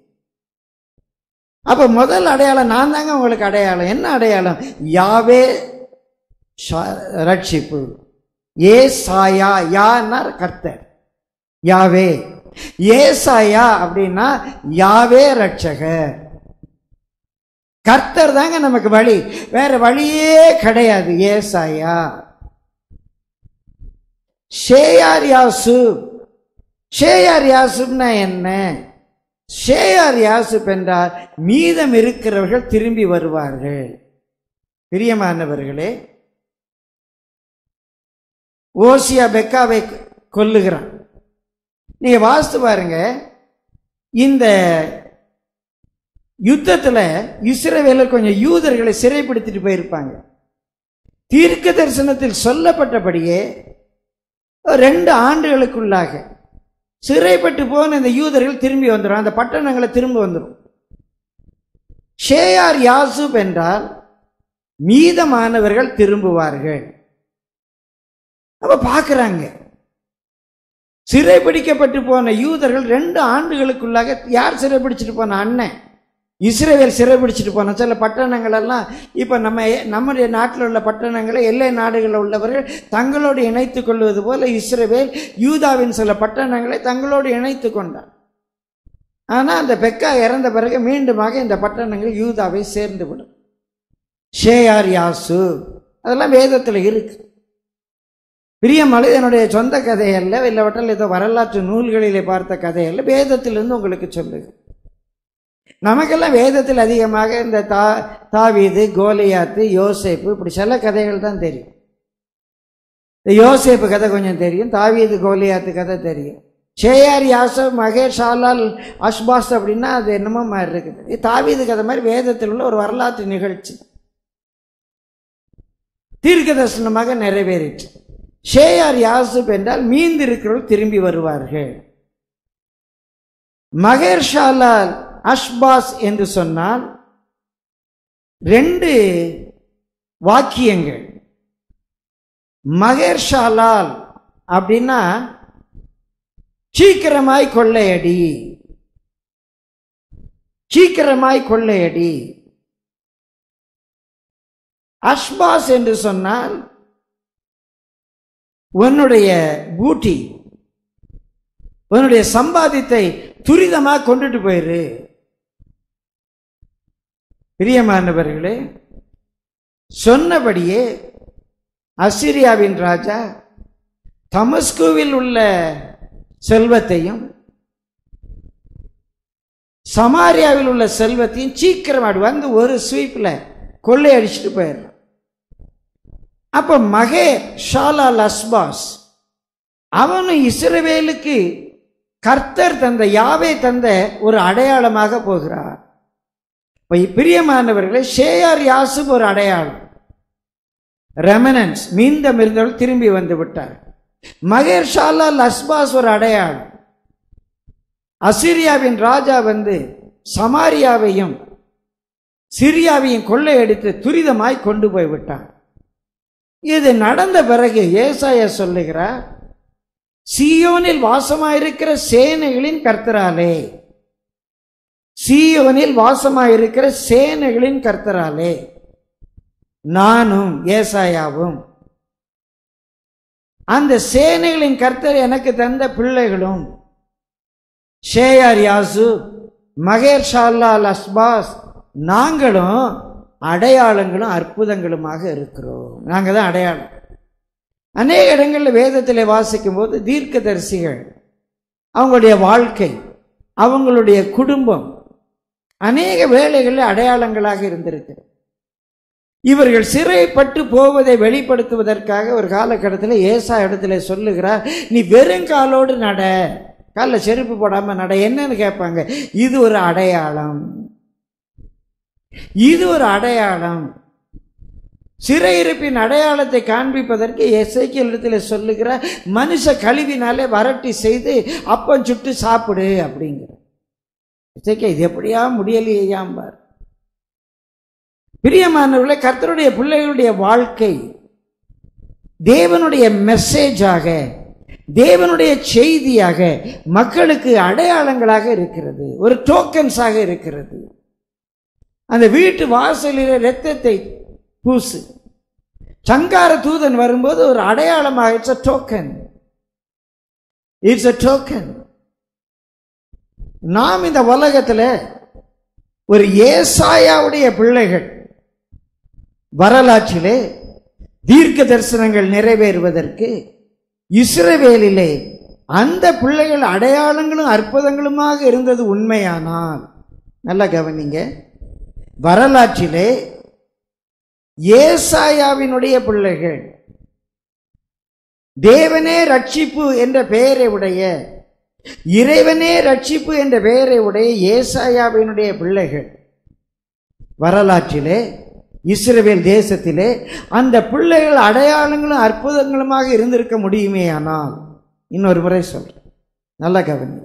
அப்ப முதல் அடையாளம் நான் தாங்க உங்களுக்கு அடையாளம். என்ன அடையாளம்? யாவே ரட்சிப்பு. ஏசாயா, யான்னா கர்த்தர், யாவே. ஏசாயா அப்படின்னா யாவே ரட்சகர். கர்த்தர் தாங்க நமக்கு வழி, வேற வழியே கிடையாது. ஏசாயா. சேயார் யாசுப். சேயார் யாசுப்னா என்ன? சேயார் யாசுப் என்றால் மீதம் இருக்கிறவர்கள் திரும்பி வருவார்கள். பிரியமானவர்களே, ஓசியா பெக்காவை கொல்லுகிறான். நீங்க வாசித்து பாருங்க. இந்த யுத்தத்துல இஸ்ரவேலர் கொஞ்சம் யூதர்களை சிறைப்படுத்திட்டு போயிருப்பாங்க. தீர்க்க தரிசனத்தில் சொல்லப்பட்டபடியே ரெண்டு ஆண்டுகளுக்குள்ளாக சிறைப்பட்டு போன இந்த யூதர்கள் திரும்பி வந்துடும். அந்த பட்டணங்களை திரும்ப வந்துடும். சேயார் யாசுப் என்றால் மீதமானவர்கள் திரும்புவார்கள். அப்ப பார்க்கிறாங்க, சிறைப்பிடிக்கப்பட்டு போன யூதர்கள் ரெண்டு ஆண்டுகளுக்குள்ளாக, யார் சிறைப்பிடிச்சிட்டு போன? அண்ணன் இஸ்ரவேல் சிறைப்பிடிச்சிட்டு போன சில பட்டணங்கள் எல்லாம் இப்ப நம்ம நம்முடைய நாட்டில் உள்ள பட்டணங்களை எல்லை நாடுகளில் உள்ளவர்கள் தங்களோடு இணைத்துக் கொள்வது போல இஸ்ரவேல் யூதாவின் சில பட்டணங்களை தங்களோடு இணைத்து கொண்டார். ஆனா அந்த பெக்கா இறந்த பிறகு மீண்டுமாக இந்த பட்டணங்கள் யூதாவை சேர்ந்து விடும். சேயார் யாசு, அதெல்லாம் வேதத்தில் இருக்கு. பிரியமலை என்னுடைய சொந்த கதையல்ல, இல்லவற்றில் ஏதோ வரலாற்று நூல்களிலே பார்த்த கதையல்ல, வேதத்திலிருந்து உங்களுக்கு சொல்லுது. நமக்கெல்லாம் வேதத்தில் அதிகமாக இந்த தா தாவீது, கோலியாத்து, யோசேப்பு, இப்படி சில கதைகள் தான் தெரியும். யோசேப்பு கதை கொஞ்சம் தெரியும், தாவீது கோலியாத்து கதை தெரியும். ஷேயார் யாசப் மகேர் ஷாலால் அஷ்பாஸ் அப்படின்னா அது என்னமோ மாதிரி இருக்குது. தாவீது கதை மாதிரி வேதத்தில் உள்ள ஒரு வரலாற்று நிகழ்ச்சி தீர்க்க தரிசனமாக நிறைவேறிற்று. ஷேயார் யாசப் என்றால் மீந்து இருக்கிறவர்கள் திரும்பி வருவார்கள். மகேர் ஷாலால் அஷ்பாஸ் என்று சொன்னால் ரெண்டு வாக்கியங்கள். மகேர் ஷாலால் அப்படின்னா சீக்கிரமாய் கொள்ளையடி, சீக்கிரமாய் கொள்ளையடி. அஷ்பாஸ் என்று சொன்னால் உன்னுடைய பூட்டி, உன்னுடைய சம்பாதித்தை துரிதமாக கொண்டுட்டு போயிரு. பிரியமானவர்களே, சொன்னபடியே அசிரியாவின் ராஜா தமஸ்குவில் உள்ள செல்வத்தையும் சமாரியாவில் உள்ள செல்வத்தையும் சீக்கிரமாக வந்து ஒரு ஸ்வீப்ல கொள்ளையடிச்சுட்டு போயிடலாம். அப்ப மகே ஷாலால் அஸ்பாஸ் அவனும் இஸ்ரவேலுக்கு கர்த்தர் தந்த யாவே தந்த ஒரு அடையாளமாக போகிறார். பிரியமானவர்களே, ஷேயார் யாசுப் ஒரு அடையாளம், ரெமனன்ஸ் மீந்தம் இருந்தவர்கள் திரும்பி வந்து விட்டார். மகேர் ஷாலால் அஸ்பாஸ் ஒரு அடையாளம். அசிரியாவின் ராஜா வந்து சமாரியாவையும் சிரியாவையும் கொள்ளையடித்து துரிதமாய் கொண்டு போய் விட்டார். இது நடந்த பிறகு ஏசாயா சொல்லுகிறார், சீயோனில் வாசமாயிருக்கிற சேனைகளின் கர்த்தராலே, சீயோனில் வாசமாயிருக்கிற சேனைகளின் கர்த்தராலே நானும் ஏசாயாவும் அந்த சேனைகளின் கர்த்தர் எனக்கு தந்த பிள்ளைகளும் ஷேயார் யாசு, மகேர் ஷாலால் அஸ்பாஸ், நாங்களும் அடையாளங்களும் அற்புதங்களுமாக இருக்கிறோம். நாங்க தான் அடையாளம். அநேக இடங்களில் வேதத்தில் வாசிக்கும் போது தீர்க்கதரிசிகள் அவங்களுடைய வாழ்க்கை, அவங்களுடைய குடும்பம் அநேக வேளைகளில் அடையாளங்களாக இருந்திருக்கு. இவர்கள் சிறைப்பட்டு போவதை வெளிப்படுத்துவதற்காக ஒரு காலகட்டத்தில் ஏசா இடத்துல சொல்லுகிறார், நீ வெறுங்காலோடு நட, காலில் செருப்பு போடாம நட. என்னன்னு கேட்பாங்க. இது ஒரு அடையாளம், இது ஒரு அடையாளம். சிறையிருப்பின் அடையாளத்தை காண்பிப்பதற்கு எசேக்கியேல் இடத்துல சொல்லுகிற மனுஷ கழிவினாலே வரட்டி செய்து அப்பம் சுட்டு சாப்பிடு அப்படிங்கிற. எசேக்கியேல் இது எப்படியா முடியலையாம்பார். பிரியமானவர்களே, கர்த்தருடைய பிள்ளைகளுடைய வாழ்க்கை தேவனுடைய மெசேஜாக, தேவனுடைய செய்தியாக மக்களுக்கு அடையாளங்களாக இருக்கிறது, ஒரு டோக்கன்ஸாக இருக்கிறது. அந்த வீட்டு வாசலில் இரத்தத்தை பூசு, சங்கார தூதன் வரும்போது ஒரு அடையாளமாக, it's a token, it's a token. நாம் இந்த உலகத்தில் ஒரு ஏசாயாவுடைய பிள்ளைகள், வரலாற்றிலே தீர்க்க தரிசனங்கள் நிறைவேறுவதற்கு இஸ்ரவேலிலே அந்த பிள்ளைகள் அடையாளங்களும் அற்புதங்களுமாக இருந்தது உண்மையானால், நல்லா கவனிங்க, வரலாற்றிலே ஏசாயாவினுடைய பிள்ளைகள் தேவனே ரட்சிப்பு என்ற பெயரை உடைய, இறைவனே ரட்சிப்பு என்ற பெயரை உடைய ஏசாயாவினுடைய பிள்ளைகள் வரலாற்றிலே இஸ்ரவேல் தேசத்திலே அந்த பிள்ளைகள் அடையாளங்களும் அற்புதங்களுமாக இருந்திருக்க முடியுமே. ஆனால் இன்னொரு முறை சொல்றேன், நல்லா கவனி,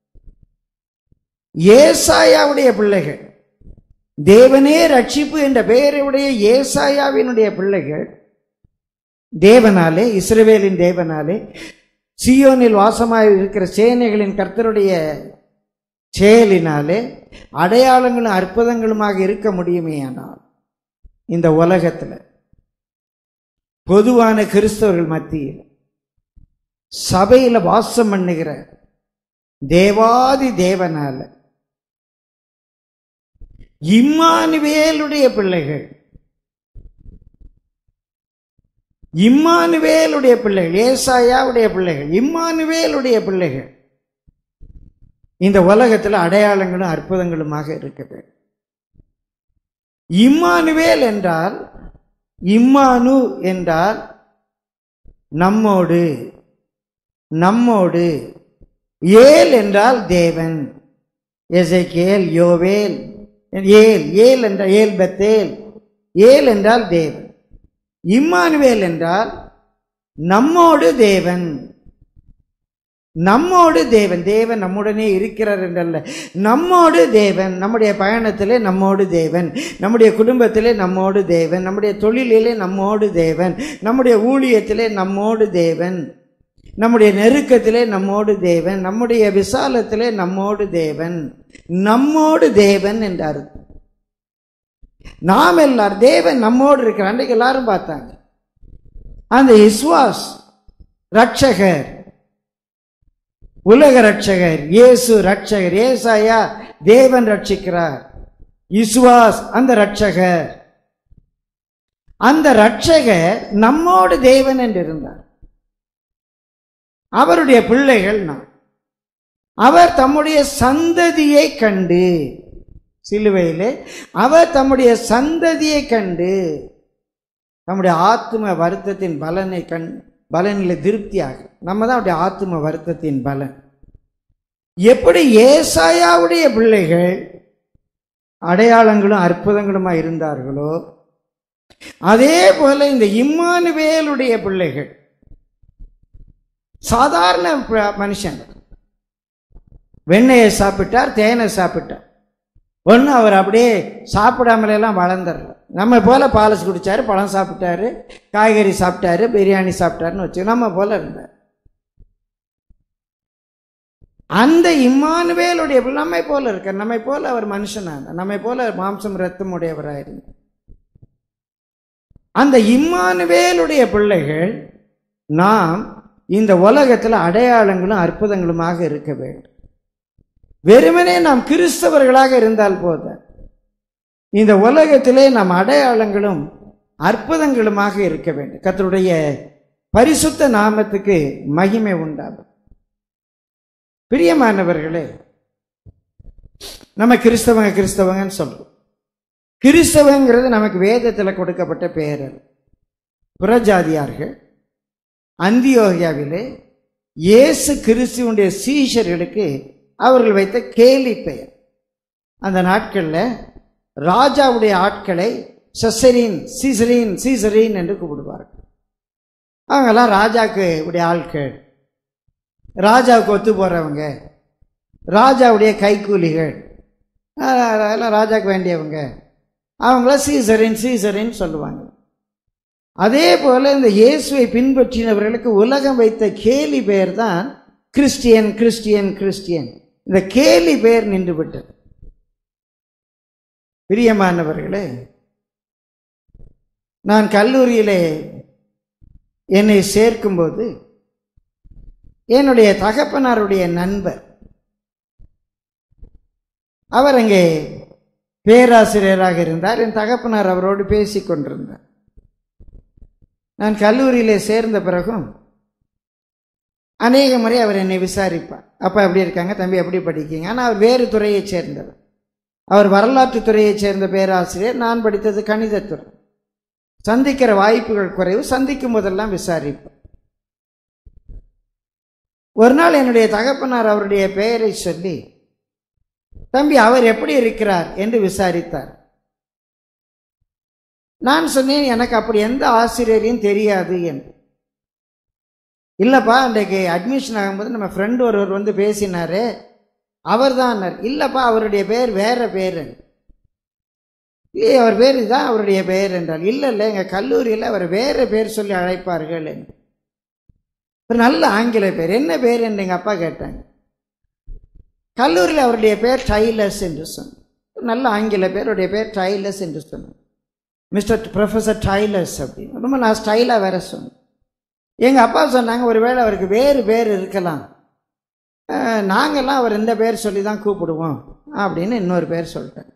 ஏசாயாவுடைய பிள்ளைகள், தேவனே ரட்சிப்பு என்ற பெயருடைய ஏசாயாவினுடைய பிள்ளைகள் தேவனாலே, இஸ்ரவேலின் தேவனாலே, சீயோனில் வாசமாய் இருக்கிற சேனைகளின் கர்த்தருடைய செயலினாலே அடையாளங்களும் அற்புதங்களுமாக இருக்க முடியுமே. ஆனால் இந்த உலகத்தில் பொதுவான கிறிஸ்தவர்கள் மத்தியில் சபையில் வாசம் பண்ணுகிற தேவாதி தேவனால, இம்மானுவேலுடைய பிள்ளைகள் இம்மானுவேலுடைய பிள்ளைகள், ஏசாயாவுடைய பிள்ளைகள், இம்மானுவேலுடைய பிள்ளைகள் இந்த உலகத்தில் அடையாளங்களும் அற்புதங்களுமாக இருக்க வேண்டும். இம்மானுவேல் என்றால், இம்மானு என்றால் நம்மோடு, நம்மோடு. ஏல் என்றால் தேவன். எசேக்கியேல், யோவேல், ஏல், ஏல் என்ற ஏல் பெத்தேல், ஏல் என்றால் தேவன். இம்மானுவேல் என்றால் நம்மோடு தேவன், நம்மோடு தேவன். தேவன் நம்முடனே இருக்கிறார் என்றல்ல, நம்மோடு தேவன். நம்முடைய பயணத்திலே நம்மோடு தேவன், நம்முடைய குடும்பத்திலே நம்மோடு தேவன், நம்முடைய தொழிலிலே நம்மோடு தேவன், நம்முடைய ஊழியத்திலே நம்மோடு தேவன், நம்முடைய நெருக்கத்திலே நம்மோடு தேவன், நம்முடைய விசாலத்திலே நம்மோடு தேவன். நம்மோடு தேவன் என்றார். நாம் எல்லாரும் தேவன் நம்மோடு இருக்கிற அன்றைக்கு எல்லாரும் பார்த்தாங்க. அந்த இஸ்வாஸ் ரட்சகர், உலக ரட்சகர், இயேசு ரட்சகர். ஏசாயா தேவன் ரட்சிக்கிறார், இஸ்வாஸ் அந்த ரட்சகர். அந்த ரட்சகர் நம்மோடு தேவன் என்று இருந்தார். அவருடைய பிள்ளைகள் நாம். அவர் தம்முடைய சந்ததியை கண்டு, சிலுவையிலே அவர் தம்முடைய சந்ததியை கண்டு நம்முடைய ஆத்தும வருத்தத்தின் பலனை கண் பலனில் திருப்தியாக, நம்ம தான் அவருடைய ஆத்தும வருத்தத்தின் பலன். எப்படி ஏசாயாவுடைய பிள்ளைகள் அடையாளங்களும் அற்புதங்களுமா இருந்தார்களோ, அதே போல இந்த இம்மானுவேலுடைய பிள்ளைகள் சாதாரண மனுஷன். வெண்ணெயை சாப்பிட்டார், தேனை சாப்பிட்டார். ஒன்று அவர் அப்படியே சாப்பிடாமலாம் வளர்ந்துடல. நம்ம போல பாலஸ் குடித்தாரு, பழம் சாப்பிட்டாரு, காய்கறி சாப்பிட்டாரு, பிரியாணி சாப்பிட்டாருன்னு வச்சு நம்ம போல இருந்தார். அந்த இம்மானுவேலுடைய நம்மை போல இருக்கார். நம்மை போல அவர் மனுஷனாக, நம்மை போல மாம்சம் ரத்தம் உடையவராக இருந்தார். அந்த இம்மானுவேலுடைய பிள்ளைகள் நாம் இந்த உலகத்தில் அடையாளங்களும் அற்புதங்களுமாக இருக்க வேண்டும். வெறுமனே நாம் கிறிஸ்தவர்களாக இருந்தால் போத, இந்த உலகத்திலே நாம் அடையாளங்களும் அற்புதங்களுமாக இருக்க வேண்டும். கர்த்தருடைய பரிசுத்த நாமத்துக்கு மகிமை உண்டாகும். பிரியமானவர்களே, நம்ம கிறிஸ்தவங்க கிறிஸ்தவங்கன்னு சொல்றோம். கிறிஸ்தவங்கிறது நமக்கு வேதத்தில் கொடுக்கப்பட்ட பெயர். புறஜாதியார்கள் அந்தியோகியாவிலே இயேசு கிறிஸ்துவனுடைய சீஷர்களுக்கு அவர்கள் வைத்த கேலி பெயர். அந்த நாட்களில் ராஜாவுடைய ஆட்களை சசரின், சீசரின், சீசரின் என்று கூப்பிடுவார்கள். அவங்கெல்லாம் ராஜாக்கு உடைய ஆட்கள், ராஜாவுக்கு ஒத்து போறவங்க, ராஜாவுடைய கைக்கூலிகள், அதெல்லாம் ராஜாவுக்கு வேண்டியவங்க, அவங்கள சீசரின் சீசரின் சொல்லுவாங்க. அதே போல இந்த இயேசுவை பின்பற்றினவர்களுக்கு உலகம் வைத்த கேலி பெயர் தான் கிறிஸ்டியன், கிறிஸ்டியன், கிறிஸ்டியன். இந்த கேலி பெயர் நின்று விட்டது. பிரியமானவர்களே, நான் கல்லூரியிலே என்னை சேர்க்கும்போது என்னுடைய தகப்பனாருடைய நண்பர், அவர் அங்கே பேராசிரியராக இருந்தார். என் தகப்பனார் அவரோடு பேசி கொண்டிருந்தார். நான் கல்லூரியிலே சேர்ந்த பிறகும் அநேக முறை அவர் என்னை விசாரிப்பார். அப்பா எப்படி இருக்காங்க, தம்பி எப்படி படிக்கீங்க. ஆனால் அவர் வேறு துறையை சேர்ந்தவர். அவர் வரலாற்று துறையை சேர்ந்த பேராசிரியர், நான் படித்தது கணிதத்துறை. சந்திக்கிற வாய்ப்புகள் குறைவு, சந்திக்கும் போதெல்லாம் விசாரிப்பார். ஒரு நாள் என்னுடைய தகப்பனார் அவருடைய பெயரை சொல்லி, தம்பி அவர் எப்படி இருக்கிறார் என்று விசாரித்தார். நான் சொன்னேன், எனக்கு அப்படி எந்த ஆசிரியரையும் தெரியாது என்று. இல்லப்பா, அன்றைக்கு அட்மிஷன் ஆகும்போது நம்ம ஃப்ரெண்டு ஒருவர் வந்து பேசினாரு, அவர் தான். இல்லப்பா, அவருடைய பேர் வேற பேர். இல்லையே, அவர் பேர் தான் அவருடைய பெயர் என்றால். இல்லை இல்லை, எங்கள் கல்லூரியில் அவர் வேற பேர் சொல்லி அழைப்பார்கள் என்று. ஒரு நல்ல ஆங்கில பேர். என்ன பேர் என்று எங்கள் அப்பா கேட்டாங்க. கல்லூரியில் அவருடைய பேர் டைலர்ஸ் என்று சொன்னார். நல்ல ஆங்கில பேர், அவருடைய பேர் டைலர்ஸ் என்று சொன்னார். மிஸ்டர் ப்ரொஃபஸர் டைலர்ஸ் அப்படின்னு ரொம்ப நான் ஸ்டைலாக வேற சொன்னேன். எங்கள் அப்பா சொன்னாங்க, ஒருவேளை அவருக்கு வேறு பேர் இருக்கலாம், நாங்கள்லாம் அவர் இந்த பேர் சொல்லி தான் கூப்பிடுவோம் அப்படின்னு இன்னொரு பேர் சொல்லிட்டேன்.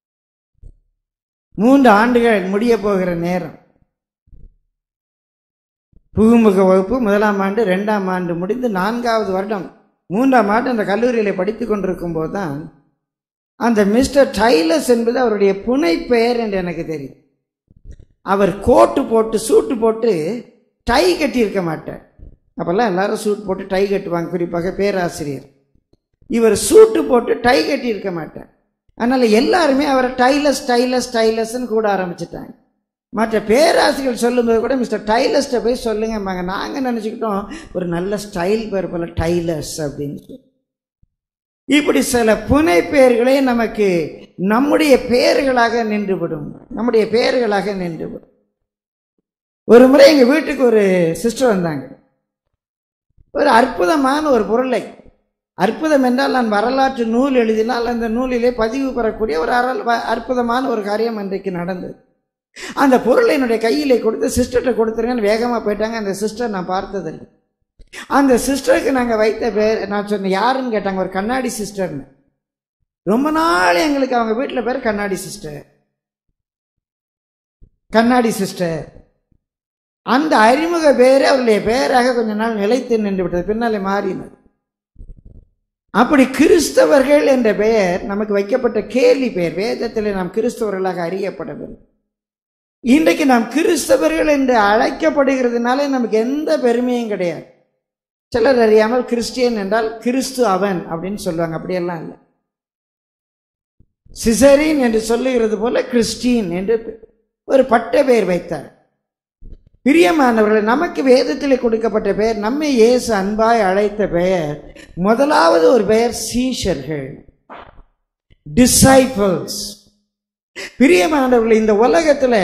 மூன்று ஆண்டுகள் முடிய போகிற நேரம் புகுமுக வகுப்பு முதலாம் ஆண்டு ரெண்டாம் ஆண்டு முடிந்து நான்காவது வருடம் மூன்றாம் ஆண்டு அந்த கல்லூரியில் படித்து கொண்டிருக்கும் போது தான் அந்த மிஸ்டர் டைலர்ஸ் என்பது அவருடைய புனை பெயர் என்று எனக்கு தெரியும். அவர் கோட்டு போட்டு சூட்டு போட்டு டை கட்டியிருக்க மாட்டார். அப்போல்லாம் எல்லாரும் சூட் போட்டு டை கட்டுவாங்க, குறிப்பாக பேராசிரியர். இவர் சூட்டு போட்டு டை கட்டியிருக்க மாட்டார். அதனால் எல்லாருமே அவரை டைலஸ் டைலஸ் டைலஸ்ன்னு கூட ஆரம்பிச்சிட்டாங்க. மற்ற பேராசிரியர்கள் சொல்லும்போது கூட மிஸ்டர் டைலர்ஸ்ட்டை போய் சொல்லுங்கம்பாங்க. நாங்கள் நினச்சிக்கிட்டோம் ஒரு நல்ல ஸ்டைல் பேர் போல டைலர்ஸ் அப்படின்னு சொல்லி. இப்படி சில புனை பெயர்களே நமக்கு நம்முடைய பெயர்களாக நின்றுவிடும், நம்முடைய பெயர்களாக நின்றுவிடும். ஒரு முறை எங்கள் வீட்டுக்கு ஒரு சிஸ்டர் வந்தாங்க. ஒரு அற்புதமான ஒரு பொருளை, அற்புதம் என்றால் நான் வரலாற்று நூல் எழுதினால் அந்த நூலிலே பதிவு பெறக்கூடிய ஒரு அற்புதமான ஒரு காரியம் அன்றைக்கு நடந்தது. அந்த பொருளை என்னுடைய கையிலே கொடுத்து சிஸ்டர்கிட்ட கொடுத்துருங்கன்னு வேகமாக போயிட்டாங்க. அந்த சிஸ்டர் நான் பார்த்ததில்லை. அந்த சிஸ்டருக்கு நாங்கள் வைத்த பேர், நான் சொன்னேன் யாருன்னு கேட்டாங்க. ஒரு கண்ணாடி சிஸ்டர்னு. ரொம்ப நாள் எங்களுக்கு அவங்க வீட்டில் பேர் கண்ணாடி சிஸ்டர், கண்ணாடி சிஸ்டர். அந்த அறிமுக பேர் அவருடைய பெயராக கொஞ்ச நாள் நிலைத்து நின்று விட்டது, பின்னாலே மாறினது. அப்படி கிறிஸ்தவர்கள் என்ற பெயர் நமக்கு வைக்கப்பட்ட கேலி பெயர். வேதத்தில் நாம் கிறிஸ்தவர்களாக அறியப்படவில்லை. இன்றைக்கு நாம் கிறிஸ்தவர்கள் என்று அழைக்கப்படுகிறதுனால நமக்கு எந்த பெருமையும் கிடையாது. சிலர் அறியாமல் கிறிஸ்டியன் என்றால் கிறிஸ்து அவன் அப்படின்னு சொல்லுவாங்க. அப்படியெல்லாம் இல்லை. சிசரின் என்று சொல்லுகிறது போல கிறிஸ்டின் என்று ஒரு பட்ட பெயர் வைத்தார். பிரியமானவர்கள், நமக்கு வேதத்தில் கொடுக்கப்பட்ட பெயர், நம்மை இயேசு அன்பாய் அழைத்த பெயர், முதலாவது ஒரு பெயர் சீஷர்கள், டிசைபிள்ஸ். பிரியமானவர்கள், இந்த உலகத்தில்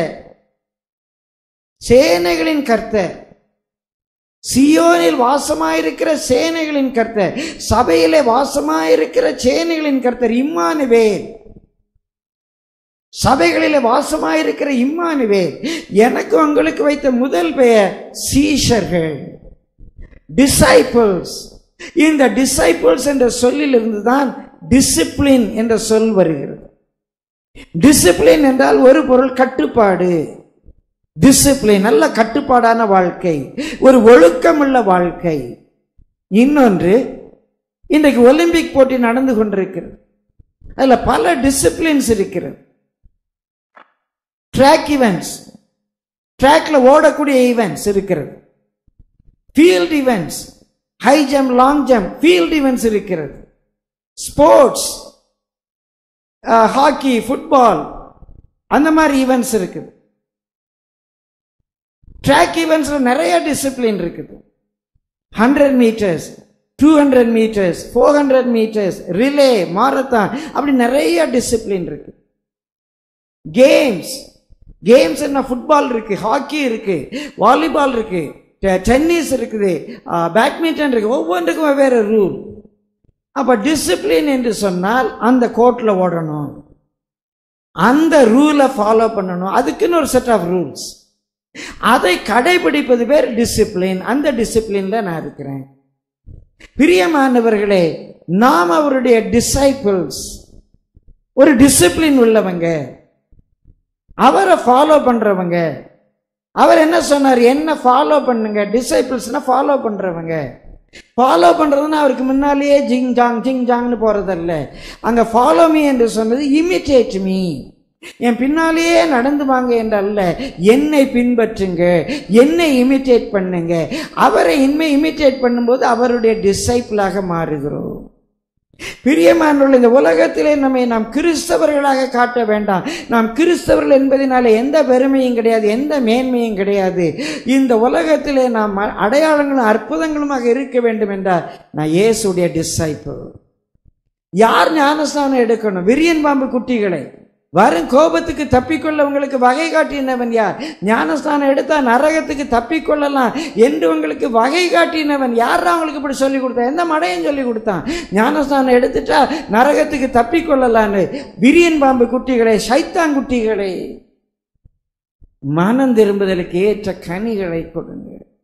சேனைகளின் கர்த்தர், சியோனில் வாசமாயிருக்கிற சேனைகளின் கர்த்தர், சபையிலே வாசமாயிருக்கிற சேனைகளின் கர்த்தர் இம்மானுவேல், சபைகளிலே வாசமாயிருக்கிற இம்மானுவேல். எனக்கு உங்களுக்கு வைத்த முதல் பெயர் சீஷர்கள், டிசைபிள்ஸ். இந்த டிசைபிள்ஸ் என்ற சொல்லில் இருந்துதான் டிசிப்ளின் என்ற சொல் வருகிறது. டிசிப்ளின் என்றால் ஒரு பொருள் கட்டுப்பாடு. டிசிப்ளின் நல்ல கட்டுப்பாடான வாழ்க்கை, ஒரு ஒழுக்கமுள்ள வாழ்க்கை. இன்னொன்று, இன்றைக்கு ஒலிம்பிக் போட்டி நடந்து கொண்டிருக்கிறது. அதுல பல டிசிப்ளின்ஸ் இருக்கிறது. ட்ராக் ஈவென்ட்ஸ், ட்ராக்ல ஓடக்கூடிய ஈவென்ட்ஸ் இருக்கிறது. Field events, high jump, long jump, field events இருக்கிறது. ஸ்போர்ட்ஸ், ஹாக்கி, ஃபுட்பால், அந்த மாதிரி ஈவென்ட்ஸ் இருக்குது. ட்ராக் ஈவென்ட்ஸ்ல நிறைய டிசிப்ளின் இருக்குது. Hundred metres, two hundred metres, four hundred metres, relay, marathon, அப்படி நிறைய டிசிப்ளின் இருக்கு. கேம்ஸ், கேம்ஸ் என்ன, ஃபுட்பால் இருக்கு, ஹாக்கி இருக்கு, வாலிபால் இருக்கு, டென்னிஸ் இருக்குது, பேட்மிண்டன் இருக்கு. ஒவ்வொன்றுக்கும் வெவ்வேறு ரூல். அப்ப டிசிப்ளின் என்று சொன்னால் அந்த கோர்ட்ல ஓடணும், அந்த ரூலை ஃபாலோ பண்ணணும், அதுக்குன்னு ஒரு செட் ஆஃப் ரூல்ஸ். அதை கடைபிடிப்பது பேர் டிசிப்ளின். அந்த டிசிப்ளின்ல நான் இருக்கிறேன். பிரியமானவர்களே, நாம் அவருடைய டிசைபிள்ஸ், ஒரு டிசிப்ளின் உள்ளவங்க, அவரை ஃபாலோ பண்றவங்க. அவர் என்ன சொன்னார்? என்ன ஃபாலோ பண்ணுங்க. டிசைபிள்ஸ்னா ஃபாலோ பண்றவங்க. ஃபாலோ பண்றதுன்னா அவருக்கு முன்னாலேயே ஜிங் ஜாங் ஜிங் ஜாங்னு போறதல்ல. அங்க ஃபாலோ மீ என்று சொன்னது இமிட்டேட் மீ, என் பின்னாலேயே நடந்து வாங்க என்றல்ல, என்னை பின்பற்றுங்க, என்னை இமிட்டேட் பண்ணுங்க. அவரை இன்மை இமிட்டேட் பண்ணும்போது அவருடைய டிசைபிளாக மாறுகிறோம். பிரியமானவர்கள், இந்த உலகத்திலே நம்மை நாம் கிறிஸ்தவர்களாக காட்ட வேண்டாம். நாம் கிறிஸ்தவர்கள் என்பதனால எந்த பெருமையும் கிடையாது, எந்த மேன்மையும் கிடையாது. இந்த உலகத்திலே நாம் அடையாளங்களும் அற்புதங்களுமாக இருக்க வேண்டும் என்றால் நான் இயேசுடைய டிசைபிள். யார் ஞானஸ்நானம் எடுக்கணும்? விரியன் பாம்பு குட்டிகளை வரும் கோபத்துக்கு தப்பிக்கொள்ளவங்களுக்கு வகை காட்டினவன் யார்? ஞானஸ்தானம் எடுத்தா நரகத்துக்கு தப்பிக்கொள்ளலாம் என்று உங்களுக்கு வகை காட்டினவன் யார்? அவங்களுக்கு இப்படி சொல்லி கொடுத்தான்? எந்த மடையும் சொல்லி கொடுத்தான்? ஞானஸ்தானம் எடுத்துட்டா நரகத்துக்கு தப்பிக்கொள்ளலான்னு. விரியன் பாம்பு குட்டிகளை, சைத்தான் குட்டிகளை, மனம் திரும்புதலுக்கு ஏற்ற கனிகளை கொடுங்க.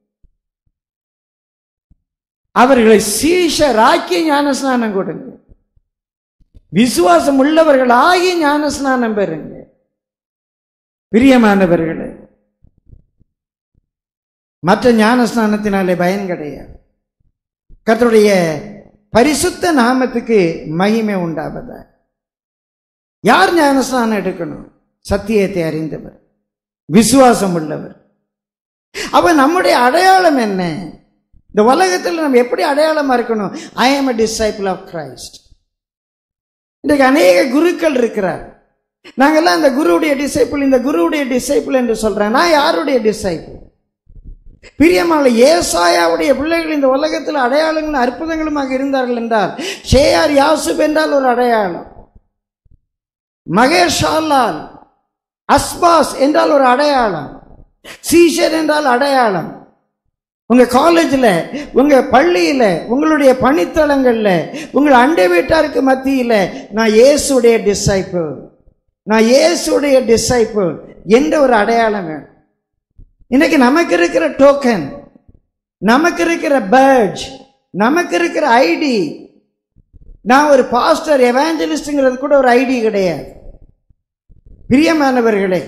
அவர்களை சீஷராக்கி ஞானஸ்நானம் கொடுங்க. விசுவாசம் உள்ளவர்கள் ஆகி ஞானஸ்நானம் பெறுங்க. பிரியமானவர்களே, மற்ற ஞானஸ்நானத்தினாலே பயன் கிடையாது. கர்த்தருடைய பரிசுத்த நாமத்துக்கு மகிமை உண்டாவதா. யார் ஞானஸ்நானம் எடுக்கணும்? சத்தியத்தை அறிந்தவர், விசுவாசம் உள்ளவர். அப்ப நம்முடைய அடையாளம் என்ன? இந்த உலகத்தில் நம்ம எப்படி அடையாளமா இருக்கணும்? ஐ ஆம் a disciple of Christ. இன்றைக்கு அநேக குருக்கள் இருக்கிறார். நாங்கெல்லாம் இந்த குருவுடைய டிசைபிள், இந்த குருவுடைய டிசைபிள் என்று சொல்றேன். நான் யாருடைய டிசைபிள்? பிரியமான ஏசாயாவுடைய பிள்ளைகள் இந்த உலகத்தில் அடையாளங்களும் அற்புதங்களுமாக இருந்தார்கள் என்றால், ஷேயார் யாசுப் என்றால் ஒரு அடையாளம், மகேஷாலால் அஸ்பாஸ் என்றால் ஒரு அடையாளம், சீஷர் என்றால் அடையாளம். உங்க காலேஜில், உங்க பள்ளியில, உங்களுடைய பணித்தளங்கள்ல, உங்கள் அண்டை வீட்டாருக்கு மத்தியில நான் இயேசுடைய டிசைபிள், நான் இயேசுடைய டிசைபிள் என்ற ஒரு அடையாளம் வேணும். இன்னைக்கு நமக்கு இருக்கிற டோக்கன், நமக்கு இருக்கிற பேட்ஜ், நமக்கு இருக்கிற ஐடி, நான் ஒரு பாஸ்டர் எவாஞ்சலிஸ்ட்ங்கிறது கூட ஒரு ஐடி கிடையாது. பிரியமானவர்களே,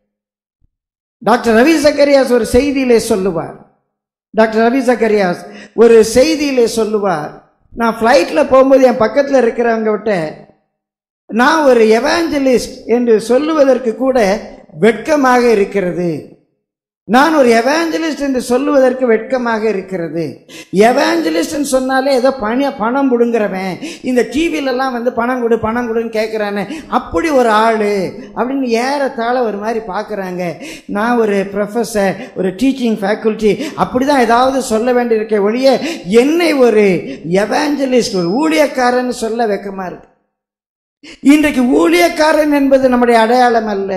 டாக்டர் ரவி சக்கரியாஸ் ஒரு செய்தியிலே சொல்லுவார், டாக்டர் ரவி சக்கரியாஸ் ஒரு செய்தியிலே சொல்லுவார், நான் ஃப்ளைட்டில் போகும்போது என் பக்கத்தில் இருக்கிறவங்க விட்ட நான் ஒரு எவாஞ்சலிஸ்ட் என்று சொல்லுவதற்கு கூட வெட்கமாக இருக்கிறது. நான் ஒரு எவாஞ்சலிஸ்ட் என்று சொல்லுவதற்கு வெட்கமாக இருக்கிறது. எவாஞ்சலிஸ்ட் சொன்னாலே ஏதோ பணி பணம் புடுங்குறவன், இந்த டிவிலெல்லாம் வந்து பணம் கொடு பணம் கொடுன்னு கேட்குறானே, அப்படி ஒரு ஆள் அப்படின்னு ஏறத்தாழ ஒரு மாதிரி பார்க்குறாங்க. நான் ஒரு ப்ரொஃபஸர், ஒரு டீச்சிங் ஃபேக்கல்ட்டி, அப்படி தான் ஏதாவது சொல்ல வேண்டியிருக்க ஒழிய என்னை ஒரு எவாஞ்சலிஸ்ட், ஒரு ஊழியக்காரன் சொல்ல வெட்கமாக இருக்கு. இன்றைக்கு ஊழியக்காரன் என்பது நம்முடைய அடையாளம் அல்ல.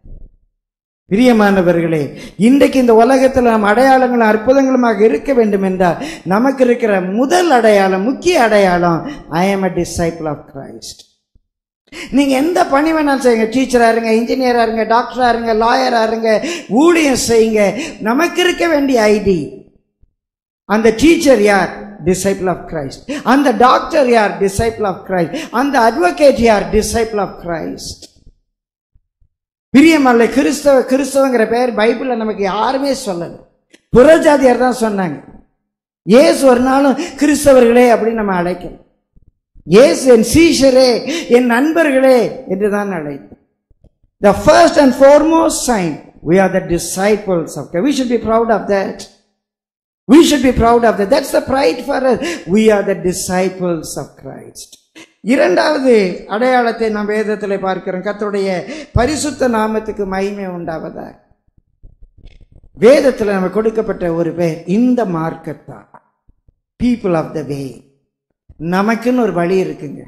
பிரியமானவர்களே, இன்றைக்கு இந்த உலகத்தில் நம் அடையாளங்களும் அற்புதங்களுமாக இருக்க வேண்டும் என்றால் நமக்கு இருக்கிற முதல் அடையாளம், முக்கிய அடையாளம், ஐ ஆம் a disciple of Christ. நீங்க எந்த பணி வேணாலும் செய்யுங்க, டீச்சரா இருங்க, இன்ஜினியரா இருங்க, டாக்டரா இருங்க, லாயரா இருங்க, ஊழியம் செய்யுங்க. நமக்கு இருக்க வேண்டிய ஐடி, அந்த டீச்சர் யார்? disciple of Christ. அந்த டாக்டர் யார்? disciple of Christ. அந்த அட்வொகேட் யார்? disciple of Christ. பிரியமல்ல, கிறிஸ்தவ கிறிஸ்தவங்கிற பெயர் பைபிள்ல நமக்கு யாருமே சொல்லல, புறஜாதியார் தான் சொன்னாங்க. இயேசு ஒரு நாளும் கிறிஸ்தவர்களே அப்படின்னு நம்ம அழைக்கணும். இயேசு என் சீஷரே, என் நண்பர்களே என்றுதான் அழைத்தோம். The first and foremost sign, we are the disciples of Christ. We should be proud of that. We should be proud of that. That's the pride for us. We are the disciples of Christ. இரண்டாவது அடையாளத்தை நாம் வேதத்திலே பார்க்கிறோம். கர்த்தருடைய பரிசுத்த நாமத்துக்கு மகிமை உண்டாவதா. வேதத்தில் நமக்கு கொடுக்கப்பட்ட ஒரு பேர் இந்த மார்க்கத்தான், பீப்புள் ஆஃப் த வே. நமக்குன்னு ஒரு வழி இருக்குங்க.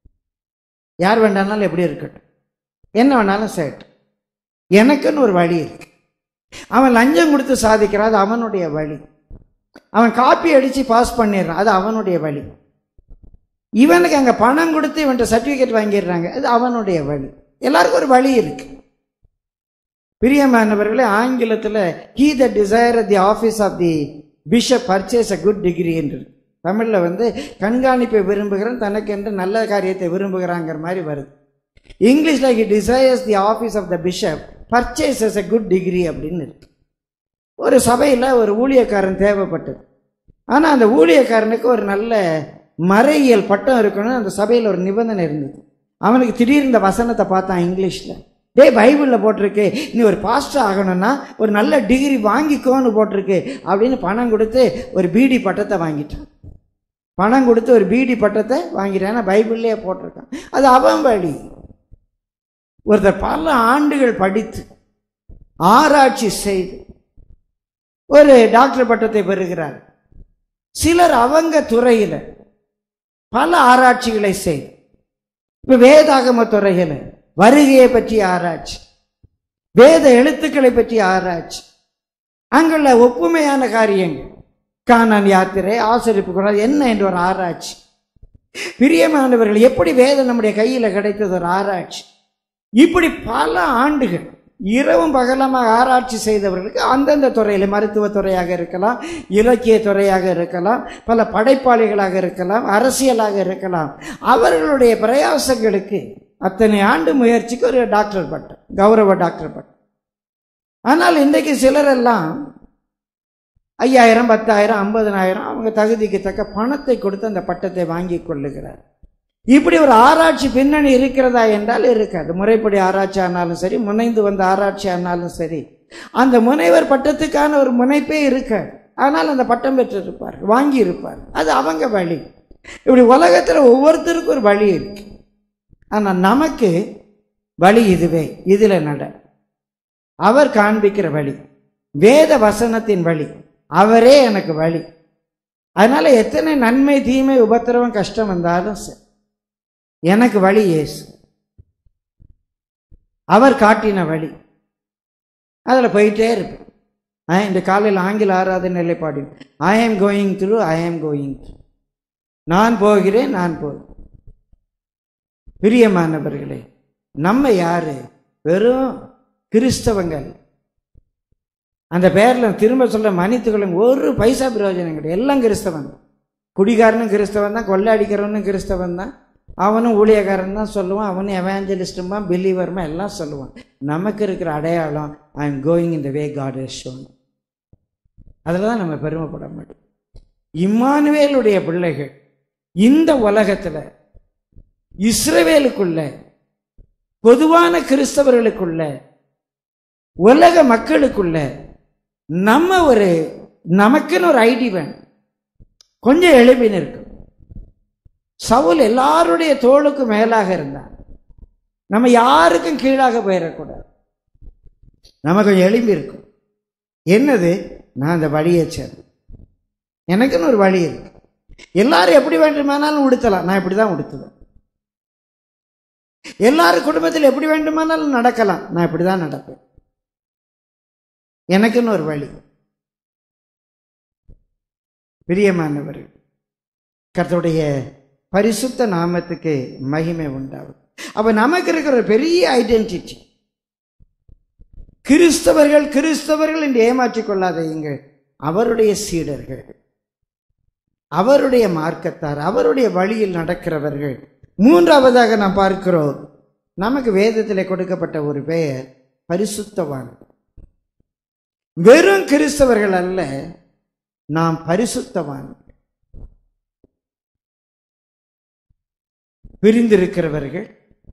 யார் வேண்டானாலும் எப்படி இருக்கட்டும், என்ன வேணாலும் செய்யட்டும், எனக்குன்னு ஒரு வழி இருக்கு. அவன் லஞ்சம் கொடுத்து சாதிக்கிறான், அது அவனுடைய வழி. அவன் காப்பி அடிச்சு பாஸ் பண்ணிடுறான், அது அவனுடைய வழி. இவனுக்கு அங்க பணம் கொடுத்து இவன்ட்ட சர்டிபிகேட் வாங்கிடுறாங்க, அது அவனுடைய வழி. எல்லாருக்கும் ஒரு வழி இருக்கு. பிரியமானவர்களே, ஆங்கிலத்தில் he that desireth the office of the bishop purchase a good degree என்று, தமிழ்ல வந்து கண்காணிப்பை விரும்புகிறான், தனக்கு என்று நல்ல காரியத்தை விரும்புகிறாங்கிற மாதிரி வருது. இங்கிலீஷ்ல he desires the office of the bishop purchases a good degree அப்படின்னு இருக்கு. ஒரு சபையில் ஒரு ஊழியக்காரன் தேவைப்பட்டது. ஆனால் அந்த ஊழியக்காரனுக்கு ஒரு நல்ல மறையியல் பட்டம் இருக்கணும், அந்த சபையில் ஒரு நிபந்தனை இருந்தது. அவனுக்கு திடீர்னு இந்த வசனத்தை பார்த்தான் இங்கிலீஷில். டே, பைபிளில் போட்டிருக்கு நீ ஒரு பாஸ்டர் ஆகணும்னா ஒரு நல்ல டிகிரி வாங்கிக்கோன்னு போட்டிருக்கு அப்படின்னு பணம் கொடுத்து ஒரு பிடி பட்டத்தை வாங்கிட்டான். பணம் கொடுத்து ஒரு பிடி பட்டத்தை வாங்கிட்டான், பைபிள்லேயே போட்டிருக்கான். அது அவன் வழி. ஒருத்தர் பல ஆண்டுகள் படித்து ஆராய்ச்சி செய்து ஒரு டாக்டர் பட்டத்தை பெறுகிறார். சிலர் அவங்க துறையில் பல ஆராய்ச்சிகளை செய்து, இப்ப வேதாகம துறையில் வருகையை பற்றி ஆராய்ச்சி, வேத எழுத்துக்களை பற்றி ஆராய்ச்சி, அங்குள்ள ஒப்புமையான காரியங்கள், கானான் யாத்திரை, ஆசரிப்பு கூட என்ன என்ற ஒரு ஆராய்ச்சி. பிரியமானவர்கள், எப்படி வேதம் நம்முடைய கையில கிடைத்தது ஒரு ஆராய்ச்சி. இப்படி பல ஆண்டுகள் இரவும் பகலமாக ஆராய்ச்சி செய்தவர்களுக்கு அந்தந்த துறையில், மருத்துவ துறையாக இருக்கலாம், இலக்கிய துறையாக இருக்கலாம், பல படைப்பாளிகளாக இருக்கலாம், அரசியலாக இருக்கலாம், அவர்களுடைய பிரயாசங்களுக்கு அத்தனை ஆண்டு முயற்சிக்கு ஒரு டாக்டர் பட்டம், கௌரவ டாக்டர் பட்டம். ஆனால் இன்றைக்கு சிலரெல்லாம் ஐயாயிரம் பத்தாயிரம் ஐம்பதனாயிரம் அவங்க தகுதிக்கு தக்க பணத்தை கொடுத்து அந்த பட்டத்தை வாங்கி கொள்ளுகிறார். இப்படி ஒரு ஆராய்ச்சி பின்னணி இருக்கிறதா என்றால் இருக்காது. முறைப்படி ஆராய்ச்சி ஆனாலும் சரி, முனைந்து வந்த ஆராய்ச்சி ஆனாலும் சரி, அந்த முனைவர் பட்டத்துக்கான ஒரு முனைப்பே இருக்காது. ஆனால் அந்த பட்டம் பெற்றிருப்பார், வாங்கி இருப்பார். அது அவங்க வழி. இப்படி உலகத்தில் ஒவ்வொருத்தருக்கும் ஒரு வழி இருக்கு. ஆனால் நமக்கு வழி இதுவே, இதுல நட. அவர் காண்பிக்கிற வழி, வேத வசனத்தின் வழி, அவரே எனக்கு வழி. அதனால எத்தனை நன்மை தீமை உபத்திரவம் கஷ்டம் வந்தாலும் சரி, எனக்கு வழி இயேசு. அவர் காட்டின வழி, அதுல போயிட்டே இருப்பேன். இந்த காலையில் ஆங்கில ஆராதனை நிலைப்பாடு, ஐ am going through, I am going through, நான் போகிறேன், நான் போகிறேன். பிரியமானவர்களே, நம்ம யாரு? வெறும் கிறிஸ்தவங்கள். அந்த பேர்ல திரும்ப சொல்ல மன்னித்துக்கொள்ளுங்க, ஒரு பைசா பிரயோஜனம் கிடையாது. எல்லாம் கிறிஸ்தவன். குடிகாரனும் கிறிஸ்தவன் தான், கொள்ளையடிக்கிறவனும் கிறிஸ்தவன் தான், அவனும் ஊழியக்காரன் தான் சொல்லுவான், அவனும் எவாஞ்சலிஸ்டுமா பிலீவர்மா எல்லாம் சொல்லுவான். நமக்கு இருக்கிற அடையாளம் I am going in the way God has shown. அதில் தான் நம்ம பெருமைப்பட மாட்டோம். இம்மானுவேலுடைய பிள்ளைகள் இந்த உலகத்தில் இஸ்ரவேலுக்குள்ள, பொதுவான கிறிஸ்தவர்களுக்குள்ள, உலக மக்களுக்குள்ள நம்ம ஒரு நமக்குன்னு ஒரு ஐடி வேணும். கொஞ்சம் எளிமைன்னு இருக்கும். சவுல் எல்லாருடைய தோளுக்கு மேலாக இருந்தான். நம்ம யாருக்கும் கீழாக போயிடக்கூடாது. நம்ம கொஞ்சம் எளிமை இருக்கும். என்னது? நான் அந்த வழியை சேர்ந்தேன், எனக்குன்னு ஒரு வழி இருக்கு. எல்லாரும் எப்படி வேண்டுமானாலும் உடுத்தலாம், நான் இப்படி தான் உடுத்துவேன். எல்லாரும் குடும்பத்தில் எப்படி வேண்டுமானாலும் நடக்கலாம், நான் இப்படி தான் நடப்பேன். எனக்குன்னு ஒரு வழி. பிரியமானவர்கள், கர்த்தருடைய பரிசுத்த நாமத்துக்கு மகிமை உண்டாகும். அப்ப நமக்கு இருக்கிற ஒரு பெரிய ஐடென்டிட்டி, கிறிஸ்தவர்கள் கிறிஸ்தவர்கள் என்று ஏமாற்றிக் கொள்ளாதீங்கள். அவருடைய சீடர்கள், அவருடைய மார்க்கத்தார், அவருடைய வழியில் நடக்கிறவர்கள். மூன்றாவதாக நாம் பார்க்கிறோம், நமக்கு வேதத்தில் கொடுக்கப்பட்ட ஒரு பெயர் பரிசுத்தவான். வெறும் கிறிஸ்தவர்கள் அல்ல, நாம் பரிசுத்தவான். பிரிந்திருக்கிறவர்கள்,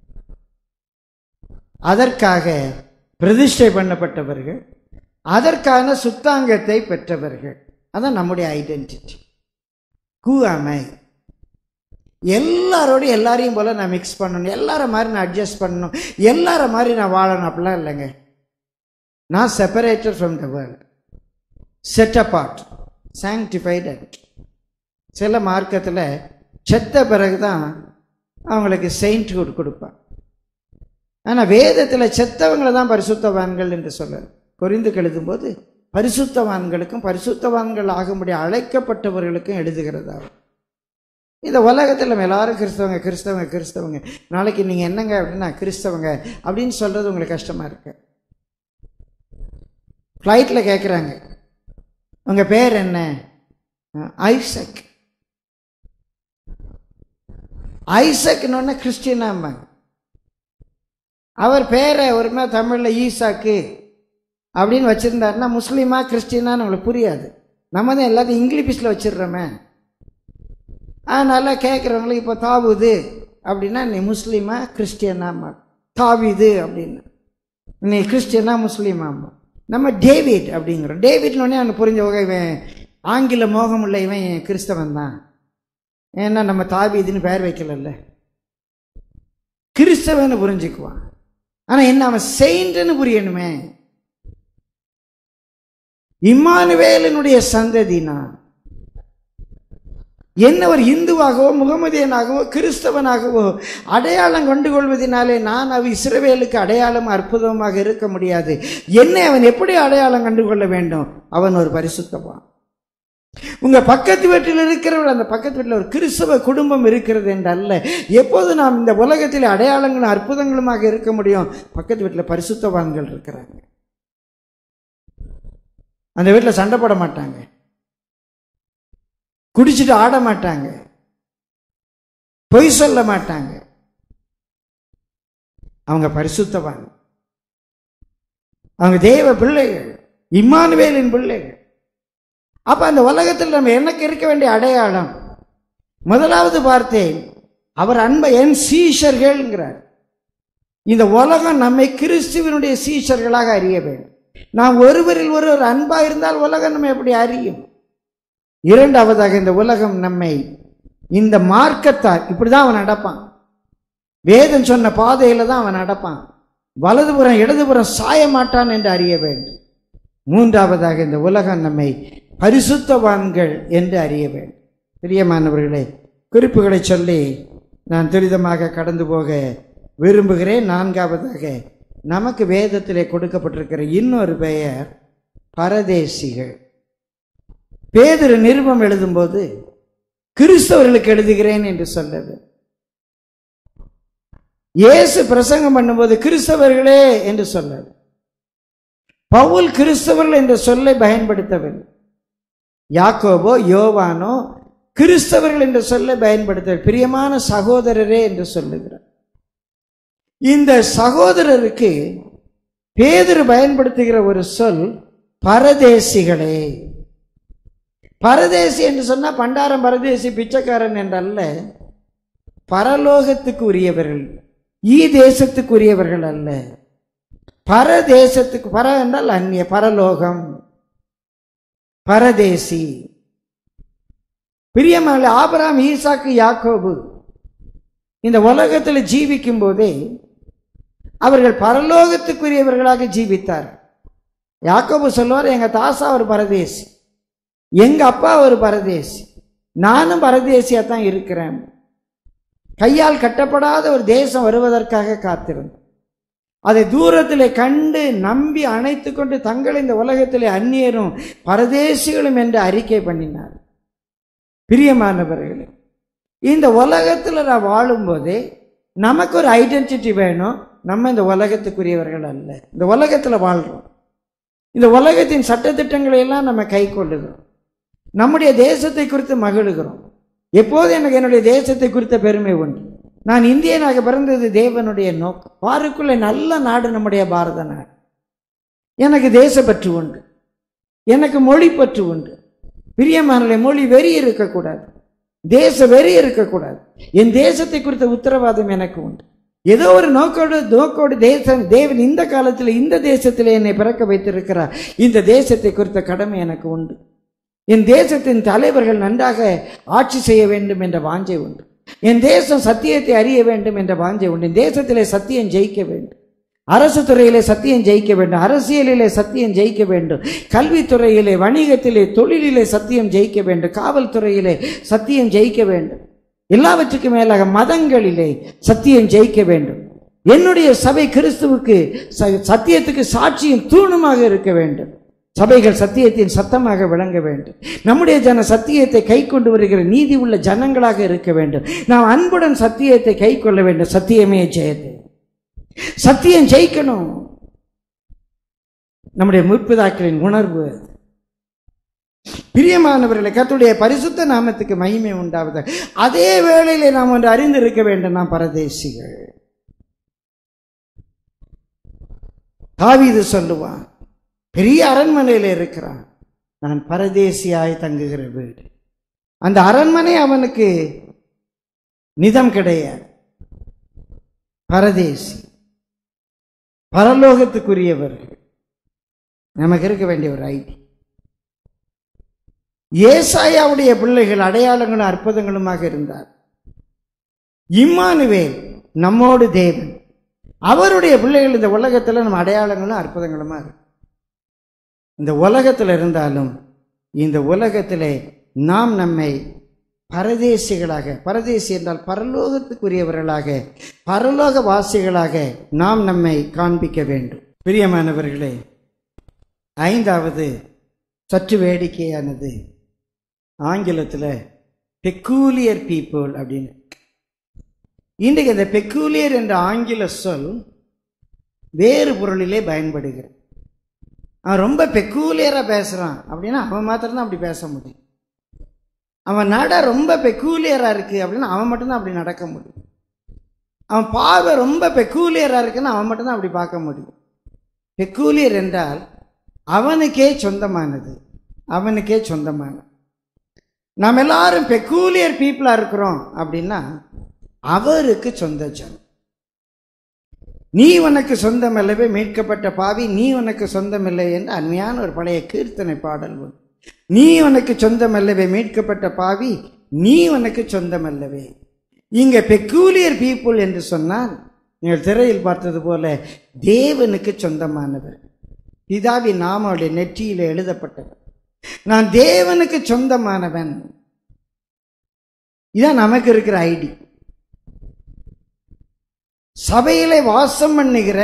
அதற்காக பிரதிஷ்டை பண்ணப்பட்டவர்கள், அதற்கான சுத்தாங்கத்தை பெற்றவர்கள். அதான் நம்முடைய ஐடென்டிட்டி. ஹூ ஆம் ஐ? எல்லாரோடையும் எல்லாரையும் போல நான் மிக்ஸ் பண்ணணும், எல்லார மாதிரி நான் அட்ஜஸ்ட் பண்ணணும், எல்லார மாதிரி நான் வாழணும் அப்படிலாம் இல்லைங்க. நான் separated from the world, set apart, sanctified. சில மார்க்கத்தில் செத்த பிறகுதான் அவங்களுக்கு செயின்ட்ஹுட் கொடுப்பான். ஆனால் வேதத்தில் செத்தவங்களை தான் பரிசுத்தவான்கள் என்று சொல்ல கொரிந்து எழுதும் போது பரிசுத்தவான்களுக்கும் பரிசுத்தவான்கள் ஆகும்படி அழைக்கப்பட்டவர்களுக்கும் எழுதுகிறதா. இந்த உலகத்தில் நம்ம எல்லாரும் கிறிஸ்தவங்க கிறிஸ்தவங்க கிறிஸ்தவங்க. நாளைக்கு நீங்கள் என்னங்க அப்படின்னா கிறிஸ்தவங்க அப்படின்னு சொல்கிறது உங்களுக்கு கஷ்டமாக இருக்கு. ஃப்ளைட்டில் கேட்குறாங்க, உங்கள் பேர் என்ன? ஐசக். ஐசக்னு கிறிஸ்டியனாம்பாங்க. அவர் பேரை ஒருமே தமிழில் ஈசாக்கு அப்படின்னு வச்சுருந்தாருன்னா முஸ்லீமா கிறிஸ்டியனான்னு உங்களுக்கு புரியாது. நம்ம தான் எல்லாத்தையும் இங்கிலீஷில் வச்சிடுறோமே. அதனால் கேட்குறவங்களுக்கு இப்போ தாவூது அப்படின்னா நீ முஸ்லீமா கிறிஸ்டியனாம்மா, தாவீது அப்படின்னா நீ கிறிஸ்டியனா முஸ்லீமாம்மா. நம்ம டேவிட் அப்படிங்கிறோம். டேவிட்னோடனே அவனுக்கு புரிஞ்ச வகை இவன் ஆங்கில மோகம் உள்ள இவன் கிறிஸ்தவன் தான். ஏன்னா நம்ம தாவீதுன்னு பேர் வைக்கல, கிறிஸ்தவன்னு புரிஞ்சுக்குவான். ஆனால் என்ன அவன் செயின்ட்னு புரியணுமே. இம்மானுவேலினுடைய சந்ததி நான். என்ன ஒரு இந்துவாகவோ முகமதியனாகவோ கிறிஸ்தவனாகவோ அடையாளம் கொண்டு கொள்வதனாலே நான் அவன் இஸ்ரவேலுக்கு அடையாளம் அற்புதமாக இருக்க முடியாது. என்னை அவன் எப்படி அடையாளம் கண்டு கொள்ள வேண்டும்? அவன் ஒரு பரிசுத்தவான். உங்க பக்கத்து வீட்டில் இருக்கிறவர்கள், அந்த பக்கத்து வீட்டில் ஒரு கிறிஸ்தவ குடும்பம் இருக்கிறது என்றல்ல. எப்போது நாம் இந்த உலகத்தில் அடையாளங்களும் அற்புதங்களுமாக இருக்க முடியும்? பக்கத்து வீட்டில் பரிசுத்தவான்கள் இருக்கிறாங்க. அந்த வீட்டில் சண்டை போட மாட்டாங்க, குடிச்சிட்டு ஆட மாட்டாங்க, பொய் சொல்ல மாட்டாங்க. அவங்க பரிசுத்தவான், அவங்க தேவ பிள்ளைகள், இம்மானுவேலின் பிள்ளைகள். அப்ப அந்த உலகத்தில் நம்ம எனக்கு இருக்க வேண்டிய அடையாளம், முதலாவது பார்த்தேன், அவர் அன்பை என் சீஷர்கள்ங்கிறார். இந்த உலகம் நம்மை கிறிஸ்துவனுடைய சீஷர்களாக அறிய வேண்டும். நாம் ஒருவரில் ஒருவர் அன்பா இருந்தால் உலகம் நம்ம எப்படி அறியும்? இரண்டாவதாக, இந்த உலகம் நம்மை இந்த மார்க்கத்தால் இப்படிதான் அவன் நடப்பான், வேதம் சொன்ன பாதையில தான் அவன் நடப்பான், வலதுபுறம் இடதுபுறம் சாய மாட்டான் என்று அறிய வேண்டும். மூன்றாவதாக, இந்த உலகம் நம்மை பரிசுத்தவான்கள் என்று அறிய வேண்டும். பிரியமானவர்களே, குறிப்புகளை சொல்லி நான் துரிதமாக கடந்து போக விரும்புகிறேன். நான்காவதாக, நமக்கு வேதத்திலே கொடுக்கப்பட்டிருக்கிற இன்னொரு பெயர் பரதேசிகள். பேதுரு நிருபம் எழுதும்போது கிறிஸ்தவர்களுக்கு எழுதுகிறேன் என்று சொன்னது. இயேசு பிரசங்கம் பண்ணும்போது கிறிஸ்தவர்களே என்று சொன்னது. பவுல் கிறிஸ்தவர்கள் என்ற சொல்லை பயன்படுத்தவில்லை. யாக்கோபோ யோவானோ கிறிஸ்தவர்கள் என்ற சொல்லை பயன்படுத்த பிரியமான சகோதரரே என்று சொல்லுகிறார். இந்த சகோதரருக்கு பேதுரு பயன்படுத்துகிற ஒரு சொல் பரதேசிகளே. பரதேசி என்று சொன்னா பண்டாரம் பரதேசி பிச்சைக்காரன் என்றல்ல, பரலோகத்துக்கு உரியவர்கள், ஈ தேசத்துக்கு உரியவர்கள் அல்ல. பரதேசத்துக்கு, பர என்றால் அந்நிய, பரலோகம், பரதேசி. பிரியமான ஆபிரகாம், ஈசாக்கு, யாக்கோபு இந்த உலகத்தில் ஜீவிக்கும் போதே அவர்கள் பரலோகத்துக்குரியவர்களாக ஜீவித்தார். யாக்கோபு சொல்லுவார், எங்க தாசா ஒரு பரதேசி, எங்க அப்பா ஒரு பரதேசி, நானும் பரதேசியா தான் இருக்கிறேன். கையால் கட்டப்படாத ஒரு தேசம் வருவதற்காக காத்திருந்தேன். அதை தூரத்திலே கண்டு நம்பி அணைத்து கொண்டு தங்களை இந்த உலகத்திலே அந்நியரும் பரதேசிகளும் என்று அறிக்கை பண்ணினார். பிரியமானவர்களே, இந்த உலகத்தில் நான் வாழும்போதே நமக்கு ஒரு ஐடென்டிட்டி வேணும். நம்ம இந்த உலகத்துக்குரியவர்கள் அல்ல. இந்த உலகத்தில் வாழ்றோம், இந்த உலகத்தின் சட்டத்திட்டங்களை எல்லாம் நம்ம கை கொள்ளுகிறோம், நம்முடைய தேசத்தை குறித்து மகிழுகிறோம். எப்போது எனக்கு என்னுடைய தேசத்தை குறித்த பெருமை உண்டு. நான் இந்தியனாக பிறந்தது தேவனுடைய நோக்கம். பாருக்குள்ள நல்ல நாடு நம்முடைய பாரத நாடு. எனக்கு தேசப்பற்று உண்டு, எனக்கு மொழி பற்று உண்டு. பிரியமான மொழி வெறி இருக்கக்கூடாது, தேச வெறி இருக்கக்கூடாது. என் தேசத்தை குறித்த உத்தரவாதம் எனக்கு உண்டு. ஏதோ ஒரு நோக்கோடு நோக்கோடு தேசம் தேவன் இந்த காலத்தில் இந்த தேசத்தில் என்னை பிறக்க வைத்திருக்கிறார். இந்த தேசத்தை குறித்த கடமை எனக்கு உண்டு. என் தேசத்தின் தலைவர்கள் நன்றாக ஆட்சி செய்ய வேண்டும் என்ற வாஞ்சை உண்டு. என் தேசம் சத்தியத்தை அறிய வேண்டும் என்ற வாஞ்சை உண்டு. என் தேசத்திலே சத்தியம் ஜெயிக்க வேண்டும், அரசு துறையிலே சத்தியம் ஜெயிக்க வேண்டும், அரசியலிலே சத்தியம் ஜெயிக்க வேண்டும், கல்வித்துறையிலே, வணிகத்திலே, தொழிலிலே சத்தியம் ஜெயிக்க வேண்டும், காவல்துறையிலே சத்தியம் ஜெயிக்க வேண்டும், எல்லாவற்றுக்கும் மேலாக மதங்களிலே சத்தியம் ஜெயிக்க வேண்டும். என்னுடைய சபை கிறிஸ்துவுக்கு சத்தியத்துக்கு சாட்சியும் தூணுமாக இருக்க வேண்டும். சபைகள் சத்தியத்தின் சத்தமாக விளங்க வேண்டும். நம்முடைய ஜன சத்தியத்தை கை கொண்டு வருகிற நீதி உள்ள ஜனங்களாக இருக்க வேண்டும். நாம் அன்புடன் சத்தியத்தை கை கொள்ள வேண்டும். சத்தியமே ஜெயத்தை, சத்தியம் ஜெயிக்கணும். நம்முடைய முற்பிதாக்களின் உணர்வு. பிரியமானவர்களை, கர்த்தருடைய பரிசுத்த நாமத்துக்கு மகிமை உண்டாவது. அதே வேளையிலே நாம் ஒன்று அறிந்திருக்க வேண்டும், நாம் பரதேசிகள். தாவீது சொல்லுவான், பெரிய அரண்மனையில் இருக்கிறான், நான் பரதேசியாய் தங்குகிற வீடு. அந்த அரண்மனை அவனுக்கு நிதம் கிடையாது. பரதேசி, பரலோகத்துக்குரியவர்கள். நமக்கு இருக்க வேண்டிய ஒரு ஐடி. ஏசாயாவுடைய பிள்ளைகள் அடையாளங்களும் அற்புதங்களுமாக இருந்தார். இம்மானுவேல் நம்மோடு தேவன், அவருடைய பிள்ளைகள் இந்த உலகத்தில் நம்ம அடையாளங்களும் அற்புதங்களுமா இருக்கு. இந்த உலகத்தில் இருந்தாலும் இந்த உலகத்திலே நாம் நம்மை பரதேசிகளாக, பரதேசி என்றால் பரலோகத்துக்குரியவர்களாக, பரலோக வாசிகளாக நாம் நம்மை காண்பிக்க வேண்டும். பிரியமானவர்களே, ஐந்தாவது சற்று வேடிக்கையானது, ஆங்கிலத்தில் பெக்கூலியர் பீப்புள் அப்படின்னு. இன்றைக்கு இந்த பெக்கூலியர் என்ற ஆங்கில சொல் வேறு பொருளிலே பயன்படுகிறது. அவன் ரொம்ப பெக்கூலியரா பேசுறான் அப்படின்னா அவன் மாத்திரம்தான் அப்படி பேச முடியும். அவன் நட ரொம்ப பெக்கூலியரா இருக்கு அப்படின்னா அவன் மட்டும்தான் அப்படி நடக்க முடியும். அவன் பார்வை ரொம்ப பெக்கூலியரா இருக்குன்னா அவன் மட்டும்தான் அப்படி பார்க்க முடியும். பெக்கூலியர் என்றால் அவனுக்கே சொந்தமானது, அவனுக்கே சொந்தமான. நாம் எல்லாரும் பெக்கூலியர் பீப்புளா இருக்கிறோம் அப்படின்னா அவருக்கு சொந்த ஜனம். நீ உனக்கு சொந்தமல்லவே மீட்கப்பட்ட பாவி, நீ உனக்கு சொந்தமில்லை என்று அருமையான ஒரு பழைய கீர்த்தனை பாடல் உண்டு. நீ உனக்கு சொந்தமல்லவே மீட்கப்பட்ட பாவி, நீ உனக்கு சொந்தமல்லவே. இங்க பெக்கூலியர் பீப்புள் என்று சொன்னால் நீங்கள் திரையில் பார்த்தது போல தேவனுக்கு சொந்தமானவர். பிதாவின் நாம அவருடைய நெற்றியில எழுதப்பட்டவர். நான் தேவனுக்கு சொந்தமானவன். இதான் நமக்கு இருக்கிற ஐடி. சபையிலே வாசம் பண்ணுகிற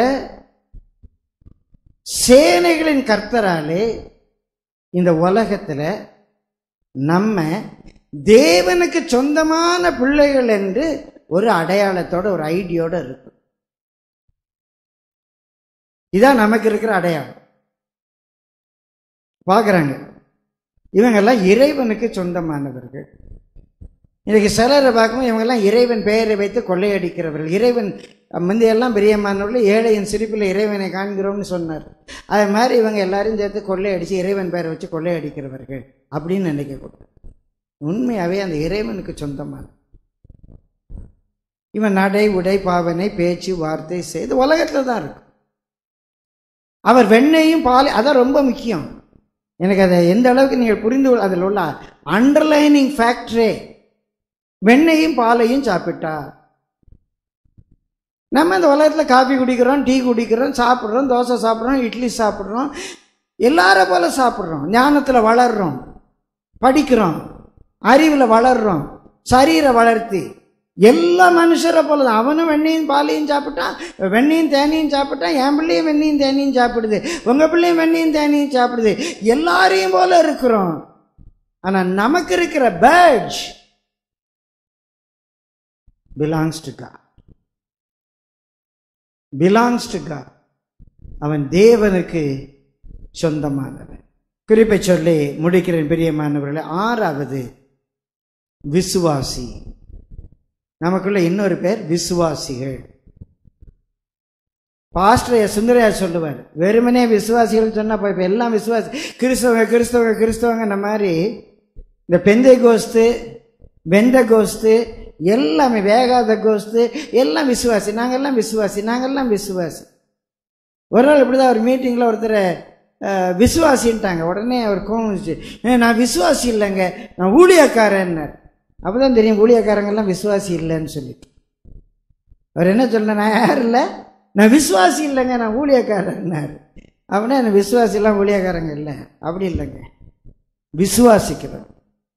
சேனைகளின் கர்த்தராலே இந்த உலகத்துல நம்ம தேவனுக்கு சொந்தமான பிள்ளைகள் என்று ஒரு அடையாளத்தோட ஒரு ஐடியோட இருக்கு. இதான் நமக்கு இருக்கிற அடையாளம். பார்க்குறாங்க, இவங்கெல்லாம் இறைவனுக்கு சொந்தமானவர்கள். இன்னைக்கு சிலரை பார்க்கும்போது இவங்கெல்லாம் இறைவன் பெயரை வைத்து கொள்ளையடிக்கிறவர்கள். இறைவன் முந்தையெல்லாம் பிரியமானவர்கள், ஏழையின் சிரிப்பில் இறைவனை காண்கிறோம்னு சொன்னார். அது மாதிரி இவங்க எல்லாரும் சேர்த்து கொள்ளையடிச்சு இறைவன் பெயரை வச்சு கொள்ளையடிக்கிறவர்கள் அப்படின்னு நினைக்கக்கூடாது. உண்மையாகவே அந்த இறைவனுக்கு சொந்தமான இவன் நடை உடை பாவனை பேச்சு வார்த்தை செய்து உலகத்தில் தான் இருக்கும். அவர் வெண்ணையும் பாலை, அதான் ரொம்ப முக்கியம். எனக்கு அதை எந்த அளவுக்கு நீங்கள் புரிந்து அதில் உள்ள அண்டர்லைனிங் ஃபேக்டரே, வெண்ணையும் பாலையும் சாப்பிட்டா. நம்ம இந்த உலகத்தில் காஃபி குடிக்கிறோம், டீ குடிக்கிறோம், சாப்பிட்றோம், தோசை சாப்பிட்றோம், இட்லி சாப்பிட்றோம், எல்லார போல சாப்பிட்றோம். ஞானத்தில் வளர்றோம், படிக்கிறோம், அறிவில் வளர்றோம், சரீரை வளர்த்தி எல்லா மனுஷரை போல தான். அவனும் வெண்ணையும் பாலையும் சாப்பிட்டான், வெண்ணையும் தேனையும் சாப்பிட்டான், என் பிள்ளையும் வெண்ணையும் தேனையும் சாப்பிடுது, உங்கள் பிள்ளையும் வெண்ணையும் தேனையும் சாப்பிடுது, எல்லாரையும் போல இருக்கிறோம். ஆனால் நமக்கு இருக்கிற badge belongs to God. belongs to God. அவன் தேவனுக்கு சொந்தமானவன். குறிப்பை சொல்லி முடிக்கிறேன் பிரியமானவர்களே. ஆறாவது விசுவாசி. நமக்குள்ள இன்னொரு பேர் விசுவாசிகள். பாஸ்டர் சுந்தரையா சொல்லுவார், வெறுமனே விசுவாசிகள் சொன்னா போய் இப்போ எல்லாம் விசுவாசி, கிறிஸ்தவங்க கிறிஸ்தவங்க கிறிஸ்தவங்க இந்த மாதிரி இந்த பெந்தை கோஸ்து வெந்த கோஸ்து எல்லாமே வேகாத கோஸ்து எல்லாம் விசுவாசி, நாங்கெல்லாம் விசுவாசி, நாங்கெல்லாம் விசுவாசி. ஒரு நாள் இப்படிதான் ஒரு மீட்டிங்கில் ஒருத்தர் விசுவாசின்ட்டாங்க. உடனே அவர் கோவிச்சு, நான் விசுவாசி இல்லைங்க, நான் ஊழியக்காரன்னார். அப்போதான் தெரியும் ஊழியக்காரங்கெல்லாம் விசுவாசி இல்லைன்னு சொல்லிட்டு. அவர் என்ன சொல்ல, நான் யார் இல்லை, நான் விசுவாசி இல்லைங்க, நான் ஊழியக்காரன்னார். அப்படின்னா எனக்கு விசுவாசிலாம் ஊழியக்காரங்க இல்லை, அப்படி இல்லைங்க, விசுவாசிக்கிறோம்.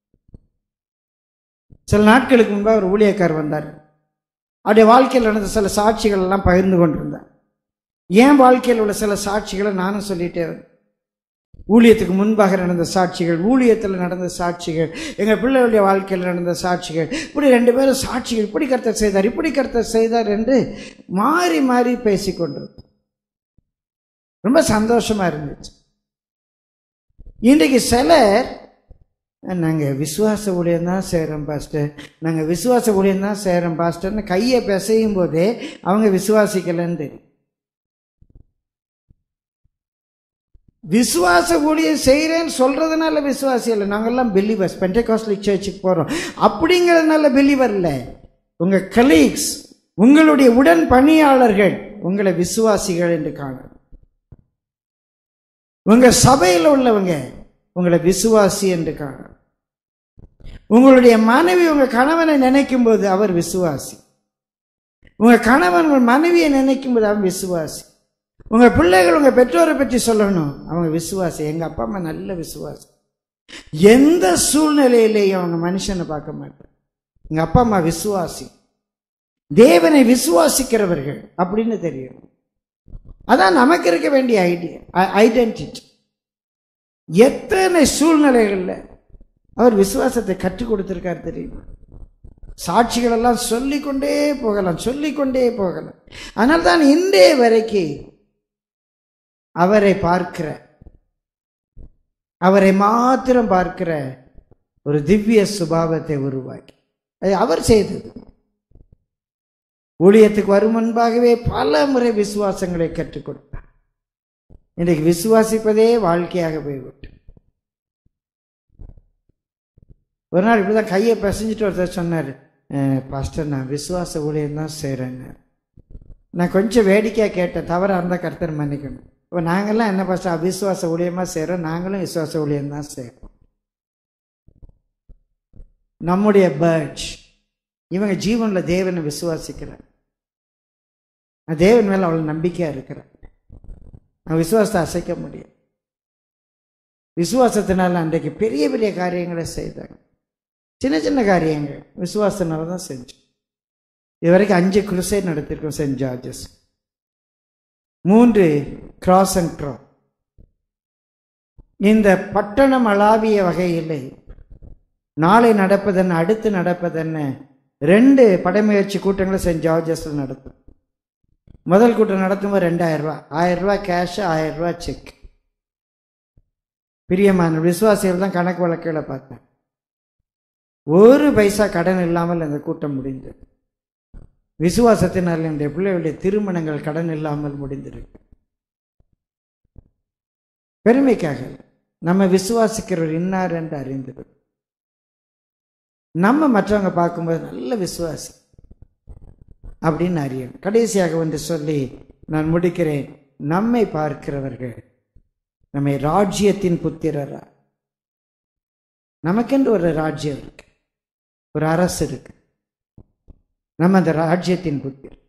சில நாட்களுக்கு முன்பாக ஒரு ஊழியக்கார் வந்தார். அவருடைய வாழ்க்கையில் நடந்த சில சாட்சிகள் எல்லாம் பகிர்ந்து கொண்டிருந்தார். என் வாழ்க்கையில் உள்ள சில சாட்சிகளை நானும் சொல்லிட்டே வந்தேன். ஊழியத்துக்கு முன்பாக நடந்த சாட்சிகள், ஊழியத்தில் நடந்த சாட்சிகள், எங்கள் பிள்ளைகளுடைய வாழ்க்கையில் நடந்த சாட்சிகள், இப்படி ரெண்டு பேரும் சாட்சிகள், இப்படி கர்த்தர் செய்தார், இப்படி கர்த்தர் செய்தார் என்று மாறி மாறி பேசிக்கொண்டிருந்தோம். ரொம்ப சந்தோஷமா இருந்துச்சு. இன்றைக்கு சிலர், நாங்கள் விசுவாச ஊழியம் தான் செய்கிறோம் பாஸ்டர், நாங்கள் விசுவாச ஊழியம் தான் செய்கிறோம் பாஸ்டர்னு கையை பிசையும் போதே அவங்க விசுவாசிக்கலன்னு தெரியும். விசுவாச ஊழியம் செய்கிறேன்னு சொல்றதுனால விசுவாசி இல்லை. நாங்கள்லாம் பிலீவர்ஸ், பெண்டெகாஸ்டல் சர்ச்சுக்கு போகிறோம் அப்படிங்கிறதுனால பிலீவர் இல்லை. உங்கள் கலீக்ஸ், உங்களுடைய உடன் பணியாளர்கள் உங்களை விசுவாசிகள் என்று காணும். உங்கள் சபையில் உள்ளவங்க உங்களை விசுவாசி என்று காணும். உங்களுடைய மனைவி உங்கள் கணவனை நினைக்கும் போது அவர் விசுவாசி. உங்கள் கணவன் உங்கள் மனைவியை நினைக்கும் போது அவன் விசுவாசி. உங்கள் பிள்ளைகள் உங்கள் பெற்றோரை பற்றி சொல்லணும், அவங்க விசுவாசி. எங்கள் அப்பா அம்மா நல்ல விசுவாசி. எந்த சூழ்நிலையிலேயும் அவங்க மனுஷனை பார்க்க மாட்டாங்க. எங்கள் அப்பா அம்மா விசுவாசி, தேவனை விசுவாசிக்கிறவர்கள் அப்படின்னு தெரியும். அதான் நமக்கு இருக்க வேண்டிய ஐடியா, ஐடென்டிட்டி. எத்தனை சூழ்நிலைகளில் அவர் விசுவாசத்தை கற்றுக் கொடுத்திருக்கார் தெரியுமா? சாட்சிகள் எல்லாம் சொல்லிக்கொண்டே போகலாம், சொல்லிக்கொண்டே போகலாம். ஆனால் தான் இன்றைய வரைக்கும் அவரை பார்க்கிற, அவரை மாத்திரம் பார்க்கிற ஒரு திவ்ய சுபாவத்தை உருவாக்கி, அது அவர் செய்தது. ஊழியத்துக்கு வரும் முன்பாகவே பல முறை விசுவாசங்களை கற்றுக் கொடுத்தார். இன்றைக்கு விசுவாசிப்பதே வாழ்க்கையாக போய்விட்டு ஒரு நாள் இப்படி தான் கையை பிசைஞ்சிட்டு ஒருத்தர் சொன்னார், பாஸ்டர் நான் விசுவாச ஊழியம் தான் செய்கிறேன்னு. நான் கொஞ்சம் வேடிக்கையாக கேட்டேன், தவறாக இருந்தால் கர்த்தர் மன்னிக்கணும். இப்போ நாங்கள்லாம் என்ன பாஸ்டர் அவிசுவாச ஊழியமாக செய்கிறோம்? நாங்களும் விசுவாச ஊழியம் தான் செய்கிறோம். நம்முடைய பேர்ட்ஸ் இவங்க ஜீவனில் தேவனை விசுவாசிக்கிறார், தேவன் மேலே அவ்வளோ நம்பிக்கையாக இருக்கிறார். நான் விசுவாசத்தை அசைக்க முடியும். விசுவாசத்தினால அன்றைக்கு பெரிய பெரிய காரியங்களை செய்தாங்க. சின்ன சின்ன காரியங்கள் விசுவாசத்தினால தான் செஞ்சோம். இது வரைக்கும் அஞ்சு குருசைட் நடத்திருக்கோம் சென்ட் ஜார்ஜஸ், மூன்று கிராஸ் அண்ட் க்ரா. இந்த பட்டணம் அளாவிய வகையில் நாளை நடப்பதென்ன அடுத்து நடப்பதென்ன ரெண்டு படைமுயற்சி கூட்டங்களை சென்ட் ஜார்ஜஸில் நடத்தும். முதல் கூட்டம் நடத்தும்போது ரெண்டாயிரம் ரூபா ஆயிரம் ரூபாய் கேஷ், ஆயிரம் ரூபாய் செக். பிரியமான விசுவாசிகள் தான் கணக்கு வழக்குகளை பார்த்தேன். ஒரு பைசா கடன் இல்லாமல் அந்த கூட்டம் முடிந்தது. விசுவாசத்தினால் என்னுடைய பிள்ளைகளுடைய திருமணங்கள் கடன் இல்லாமல் முடிந்திருக்கு. பெருமைக்காக நம்ம விசுவாசிக்கிறவர் இன்னார் என்று அறிந்தது. நம்ம மற்றவங்க பார்க்கும்போது நல்ல விசுவாசி அப்படின்னு அறியணும். கடைசியாக வந்து சொல்லி நான் முடிக்கிறேன். நம்மை பார்க்கிறவர்கள் நம்மை ராஜ்யத்தின் புத்திரரா, நமக்கென்று ஒரு ராஜ்யம் இருக்கு, ஒரு அரசு இருக்கு. நம்ம அந்த ராஜ்யத்தின் புத்திரர்,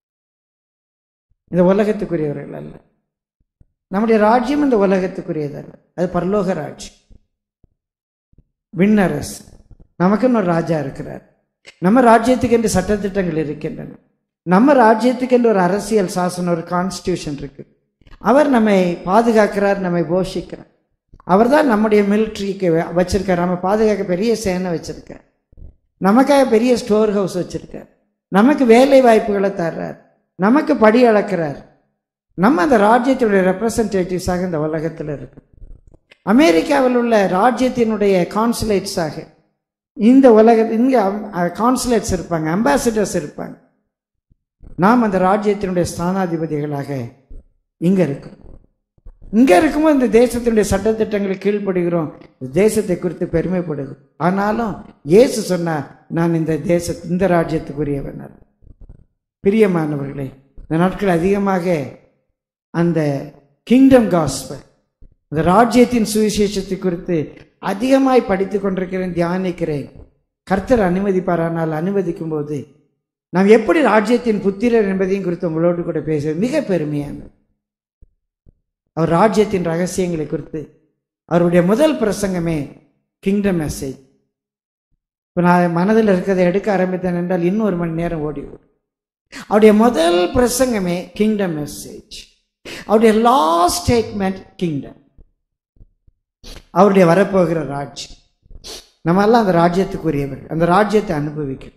இந்த உலகத்துக்குரியவர்கள் அல்ல. நம்முடைய ராஜ்யம் இந்த உலகத்துக்குரியதல்ல, அது பரலோக ராஜ்யம், விண்ணரசு. நமக்குன்னு ஒரு ராஜா இருக்கிறார். நம்ம ராஜ்யத்துக்கு என்று சட்டத்திட்டங்கள் இருக்கின்றன. நம்ம ராஜ்யத்துக்கு என்று ஒரு அரசியல் சாசனம், ஒரு கான்ஸ்டியூஷன் இருக்கு. அவர் நம்மை பாதுகாக்கிறார், நம்மை போஷிக்கிறார். அவர் தான் நம்முடைய மிலிட்ரிக்கு வச்சிருக்கார். நம்ம பாதுகாக்க பெரிய சேனை வச்சிருக்கார், நமக்காக பெரிய ஸ்டோர் ஹவுஸ் வச்சிருக்கார், நமக்கு வேலை வாய்ப்புகளை தர்றார், நமக்கு படி அளக்கிறார். நம்ம அந்த ராஜ்யத்தினுடைய ரெப்ரசன்டேட்டிவ்ஸாக இந்த உலகத்தில் இருக்கு. அமெரிக்காவில் உள்ள ராஜ்யத்தினுடைய கான்சுலேட்ஸாக இந்த உலக இங்கே கான்சுலேட்ஸ் இருப்பாங்க, அம்பாசிடர்ஸ் இருப்பாங்க. நாம் அந்த ராஜ்யத்தினுடைய ஸ்தானாதிபதிகளாக இங்கே இருக்கோம். இங்கே இருக்கும்போது இந்த தேசத்தினுடைய சட்டத்திட்டங்களை கீழ்ப்படுகிறோம், தேசத்தை குறித்து பெருமைப்படுகிறோம். ஆனாலும் இயேசு சொன்னார், நான் இந்த தேச இந்த ராஜ்யத்துக்குரியவன். பிரியமானவர்களே, இந்த நாட்கள் அதிகமாக அந்த கிங்டம் காஸ்பல், அந்த ராஜ்யத்தின் சுவிசேஷத்தை குறித்து அதிகமாய் படித்து கொண்டிருக்கிறேன், தியானிக்கிறேன். கர்த்தர் அனுமதிப்பாரானால் அனுமதிக்கும் போது நாம் எப்படி ராஜ்யத்தின் புத்திரர் என்பதையும் குறித்து உங்களோடு கூட பேசுவது மிக பெருமையானது. அவர் ராஜ்யத்தின் ரகசியங்களை குறித்து அவருடைய முதல் பிரசங்கமே கிங்டம் மெசேஜ். இப்போ நான் மனதில் இருக்கிறதை எடுக்க ஆரம்பித்தேன் என்றால் இன்னும் ஒரு மணி நேரம் ஓடிவிடும். அவருடைய முதல் பிரசங்கமே கிங்டம் மெசேஜ். அவருடைய லாஸ்ட் ஸ்டேட்மெண்ட் கிங்டம், அவருடைய வரப்போகிற ராஜ்யம். நம்ம எல்லாம் அந்த ராஜ்யத்துக்குரியவர், அந்த ராஜ்யத்தை அனுபவிக்கணும்.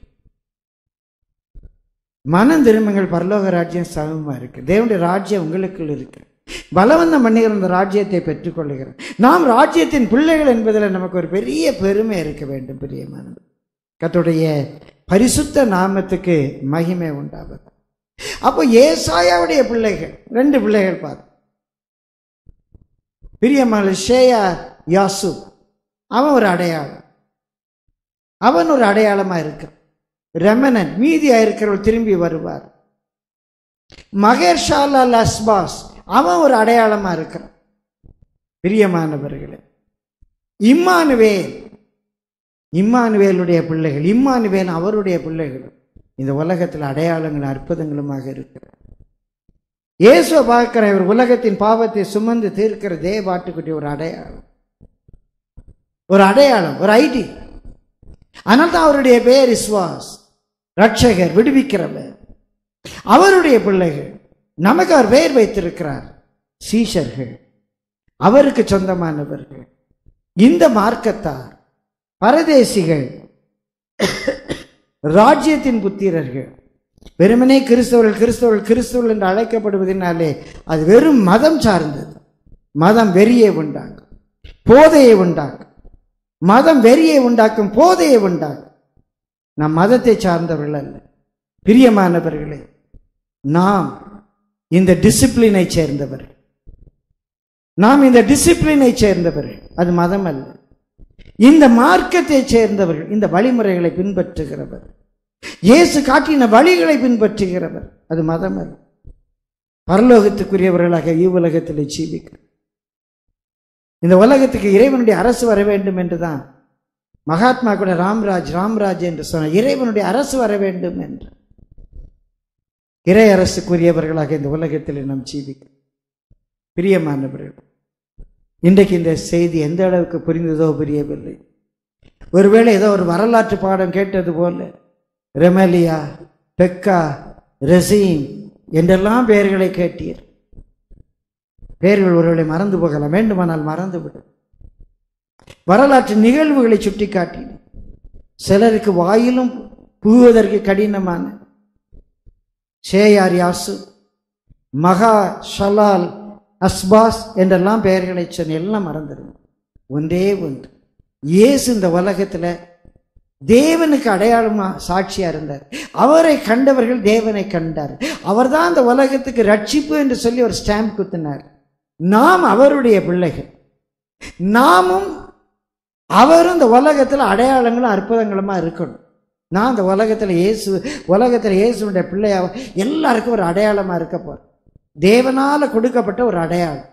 மனம் திரும்புங்கள், பரலோக ராஜ்யம் சமமா இருக்கு. தேவனுடைய ராஜ்யம் உங்களுக்குள் இருக்கு. பலவந்தம் பண்ணுகிற அந்த ராஜ்யத்தை பெற்றுக்கொள்ளுகிறோம். நாம் ராஜ்யத்தின் பிள்ளைகள் என்பதில் நமக்கு ஒரு பெரிய பெருமை இருக்க வேண்டும். பிரியமானது, கர்த்தருடைய பரிசுத்த நாமத்துக்கு மகிமை உண்டாவது. அப்போ ஏசாயாவுடைய பிள்ளைகள், ரெண்டு பிள்ளைகள் பார்த்தோம். பிரியமான ஷேயா யாசூப், அவன் ஒரு அடையாளம், அவன் ஒரு அடையாளமா இருக்க. ரெமனன், மீதியா இருக்கிறவள் திரும்பி வருவார். மகேர்ஷாலா லஸ்பாஸ், அவன் ஒரு அடையாளமா இருக்கிறான். பிரியமானவர்களே, இம்மானுவேல், இம்மானுவேலுடைய பிள்ளைகள், இம்மானுவேல் அவருடைய பிள்ளைகள் இந்த உலகத்தில் அடையாளங்கள் அற்புதங்களுமாக இருக்கிறார். இயேசுவை பார்க்கிற இவர் உலகத்தின் பாவத்தை சுமந்து தீர்க்கிற தேவாட்டுக்குட்டி, ஒரு அடையாளம், ஒரு அடையாளம், ஒரு ஐடி. ஆனால் தான் அவருடைய பெயர் விஸ்வாஸ், ரட்சகர், விடுவிக்கிறவர். அவருடைய பிள்ளைகள், நமக்கு அவர் பெயர் வைத்திருக்கிறார் சீஷர்கள், அவருக்கு சொந்தமானவர்கள், இந்த மார்க்கத்தார், பரதேசிகள், ராஜ்யத்தின் புத்திரர்கள். வெறுமனே கிறிஸ்தவர்கள் கிறிஸ்தவர்கள் கிறிஸ்தவர்கள் என்று அழைக்கப்படுவதனாலே அது வெறும் மதம் சார்ந்தது. மதம் வெறியை உண்டாக்கும், போதையை உண்டாக்கும். மதம் வெறியை உண்டாக்கும், போதையை உண்டாக்கும். நாம் மதத்தை சார்ந்தவர்கள் அல்ல. பிரியமானவர்களே, நாம் இந்த டிசிப்ளினை சேர்ந்தவர்கள். நாம் இந்த டிசிப்ளினை சேர்ந்தவர்கள், அது மதம் அல்ல. இந்த மார்க்கத்தை சேர்ந்தவர்கள், இந்த வழிமுறைகளை பின்பற்றுகிறவர், இயேசு காட்டின வழிகளை பின்பற்றுகிறவர், அது மதம் அல்ல. பரலோகத்துக்குரியவர்களாக இவ்வுலகத்தில் ஜீவிக்க, இந்த உலகத்துக்கு இறைவனுடைய அரசு வர வேண்டும் என்றுதான் மகாத்மா கூட ராம்ராஜ் ராம்ராஜ் என்று சொன்னார். இறைவனுடைய அரசு வர வேண்டும் என்று. இறை அரசுக்குரியவர்களாக இந்த உலகத்தில் நாம் ஜீவிக்க. பிரியமானவர்கள், இன்றைக்கு இந்த செய்தி எந்த அளவுக்கு புரிந்ததோ புரியவில்லை. ஒருவேளை ஏதோ ஒரு வரலாற்று பாடம் கேட்டது போல ரெமலியா, பெக்கா, ரெசீம் என்றெல்லாம் பெயர்களை கேட்டீர். பெயர்கள் ஒருவேளை மறந்து போகலாம், வேண்டுமானால் மறந்துவிடும். வரலாற்று நிகழ்வுகளை சுட்டி காட்டின. சிலருக்கு வாயிலும் புகுவதற்கு கடினமான ஷேயார் யாசு, மகா ஷலால், அஸ்பாஸ் என்றெல்லாம் பெயர்களை சொன்ன, எல்லாம் மறந்துடும். ஒன்றே ஒன்று, இயேசு இந்த உலகத்தில் தேவனுக்கு அடையாளமா சாட்சியா இருந்தார். அவரை கண்டவர்கள் தேவனை கண்டார். அவர் தான் இந்த உலகத்துக்கு ரட்சிப்பு என்று சொல்லி ஒரு ஸ்டாம்ப் குத்தினார். நாம் அவருடைய பிள்ளைகள். நாமும் அவரும் இந்த உலகத்தில் அடையாளங்களும் அற்புதங்களுமா இருக்கணும். நான் இந்த உலகத்தில் இயேசு உலகத்தில் இயேசுடைய பிள்ளையா எல்லாருக்கும் ஒரு அடையாளமா இருக்க போறேன். தேவனால கொடுக்கப்பட்ட ஒரு அடையாளம்.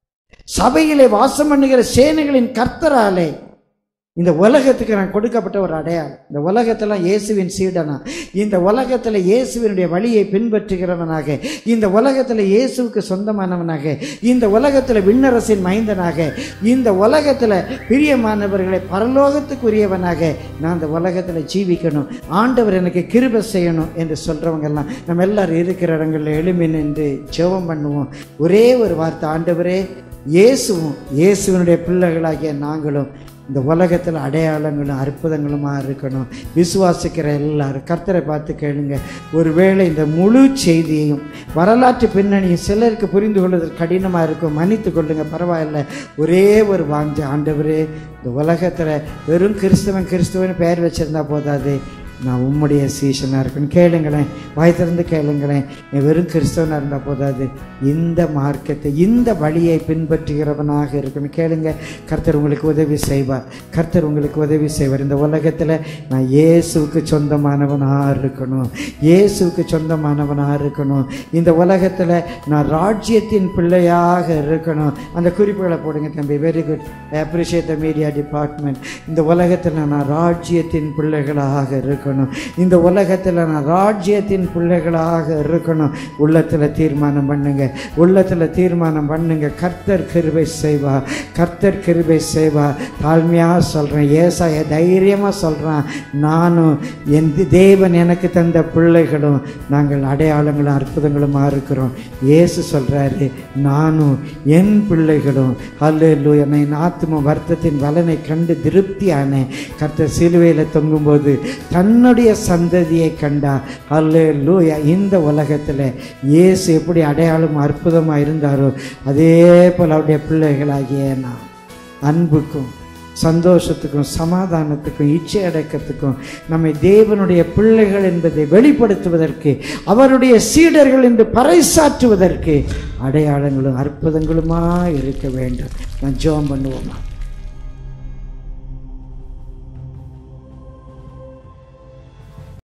சபையிலே வாசம் பண்ணுகிற சேனைகளின் கர்த்தராலே இந்த உலகத்துக்கு நான் கொடுக்கப்பட்ட ஒரு அடையாளம். இந்த உலகத்தில் இயேசுவின் சீடனா, இந்த உலகத்தில் இயேசுவினுடைய வழியை பின்பற்றுகிறவனாக, இந்த உலகத்தில் இயேசுவுக்கு சொந்தமானவனாக, இந்த உலகத்தில் விண்ணரசின் மைந்தனாக, இந்த உலகத்தில் பிரியமானவர்களை பரலோகத்துக்குரியவனாக நான் இந்த உலகத்தில் ஜீவிக்கணும். ஆண்டவர் எனக்கு கிருபை செய்யணும் என்று சொல்றவங்கெல்லாம் நம்ம எல்லாரும் இருக்கிற இடங்களில் எழுமி நின்று ஜெபம் பண்ணுவோம். ஒரே ஒரு வார்த்தை, ஆண்டவரே, இயேசுவும் இயேசுவினுடைய பிள்ளைகளாகிய நாங்களும் இந்த உலகத்தில் அடையாளங்களும் அற்புதங்களுமா இருக்கணும். விசுவாசிக்கிற எல்லாரும் கர்த்தரை பார்த்து கேளுங்க. ஒருவேளை இந்த முழு செய்தியையும் வரலாற்று பின்னணியும் சிலருக்கு புரிந்து கொள்வதற்கு கடினமாக இருக்கும், மன்னித்து கொள்ளுங்க, பரவாயில்ல. ஒரே ஒரு வாஞ்ச, ஆண்டவரே, இந்த உலகத்தில் வெறும் கிறிஸ்தவன் கிறிஸ்தவன் பெயர் வச்சிருந்தா போதாது, நான் உம்முடைய சீஷனாக இருக்கணும். கேளுங்களேன், வாய் திறந்து கேளுங்களேன். வெறும் கிறிஸ்தவனாக இருந்தால் போதாது, இந்த மார்க்கத்தை, இந்த வழியை பின்பற்றுகிறவனாக இருக்கணும். கேளுங்க, கர்த்தர் உங்களுக்கு உதவி செய்வார். கர்த்தர் உங்களுக்கு உதவி செய்வார். இந்த உலகத்தில் நான் இயேசுவுக்கு சொந்தமானவனாக இருக்கணும். இயேசுவுக்கு சொந்தமானவனாக இருக்கணும். இந்த உலகத்தில் நான் ராஜ்யத்தின் பிள்ளையாக இருக்கணும். அந்த குறிப்புகளை போடுங்க தம்பி. Very good, appreciate the media department. இந்த உலகத்தில் நான் ராஜ்யத்தின் பிள்ளைகளாக இருக்கணும். இந்த உலகத்தில் நான் ராஜ்யத்தின் பிள்ளைகளாக இருக்கணும். உள்ளத்தில் தீர்மானம் பண்ணுங்க, உள்ளத்தில் தீர்மானம் பண்ணுங்க. கர்த்தர் கிருபை செய்வா, கர்த்தர் கிருபை செய்வா. தாழ்மையாக சொல்கிறேன், ஏசாயா தைரியமாக சொல்கிறான், நானும் என் தேவன் எனக்கு தந்த பிள்ளைகளும் நாங்கள் அடையாளங்களும் அற்புதங்களுமா இருக்கிறோம். இயேசு சொல்கிறாரு, நானும் என் பிள்ளைகளும். அல்லேலூயா. என் ஆத்தும வருத்தத்தின் பலனை கண்டு திருப்தியானேன். கர்த்தர் சிலுவையில் தொங்கும்போது தன்னுடைய சந்ததியை கண்டா. அல்லேலூயா. இந்த உலகத்தில் இயேசு எப்படி அடையாளம் அற்புதமாக இருந்தாரோ அதே போல் அவருடைய பிள்ளைகளாகிய நான் அன்புக்கும் சந்தோஷத்துக்கும் சமாதானத்துக்கும் இச்சை அடக்கத்துக்கும் நம்மை தேவனுடைய பிள்ளைகள் என்பதை வெளிப்படுத்துவதற்கு, அவருடைய சீடர்கள் என்று பறைசாற்றுவதற்கு அடையாளங்களும் அற்புதங்களுமா இருக்க வேண்டும். நான் ஜெபம் பண்ணுவோமா?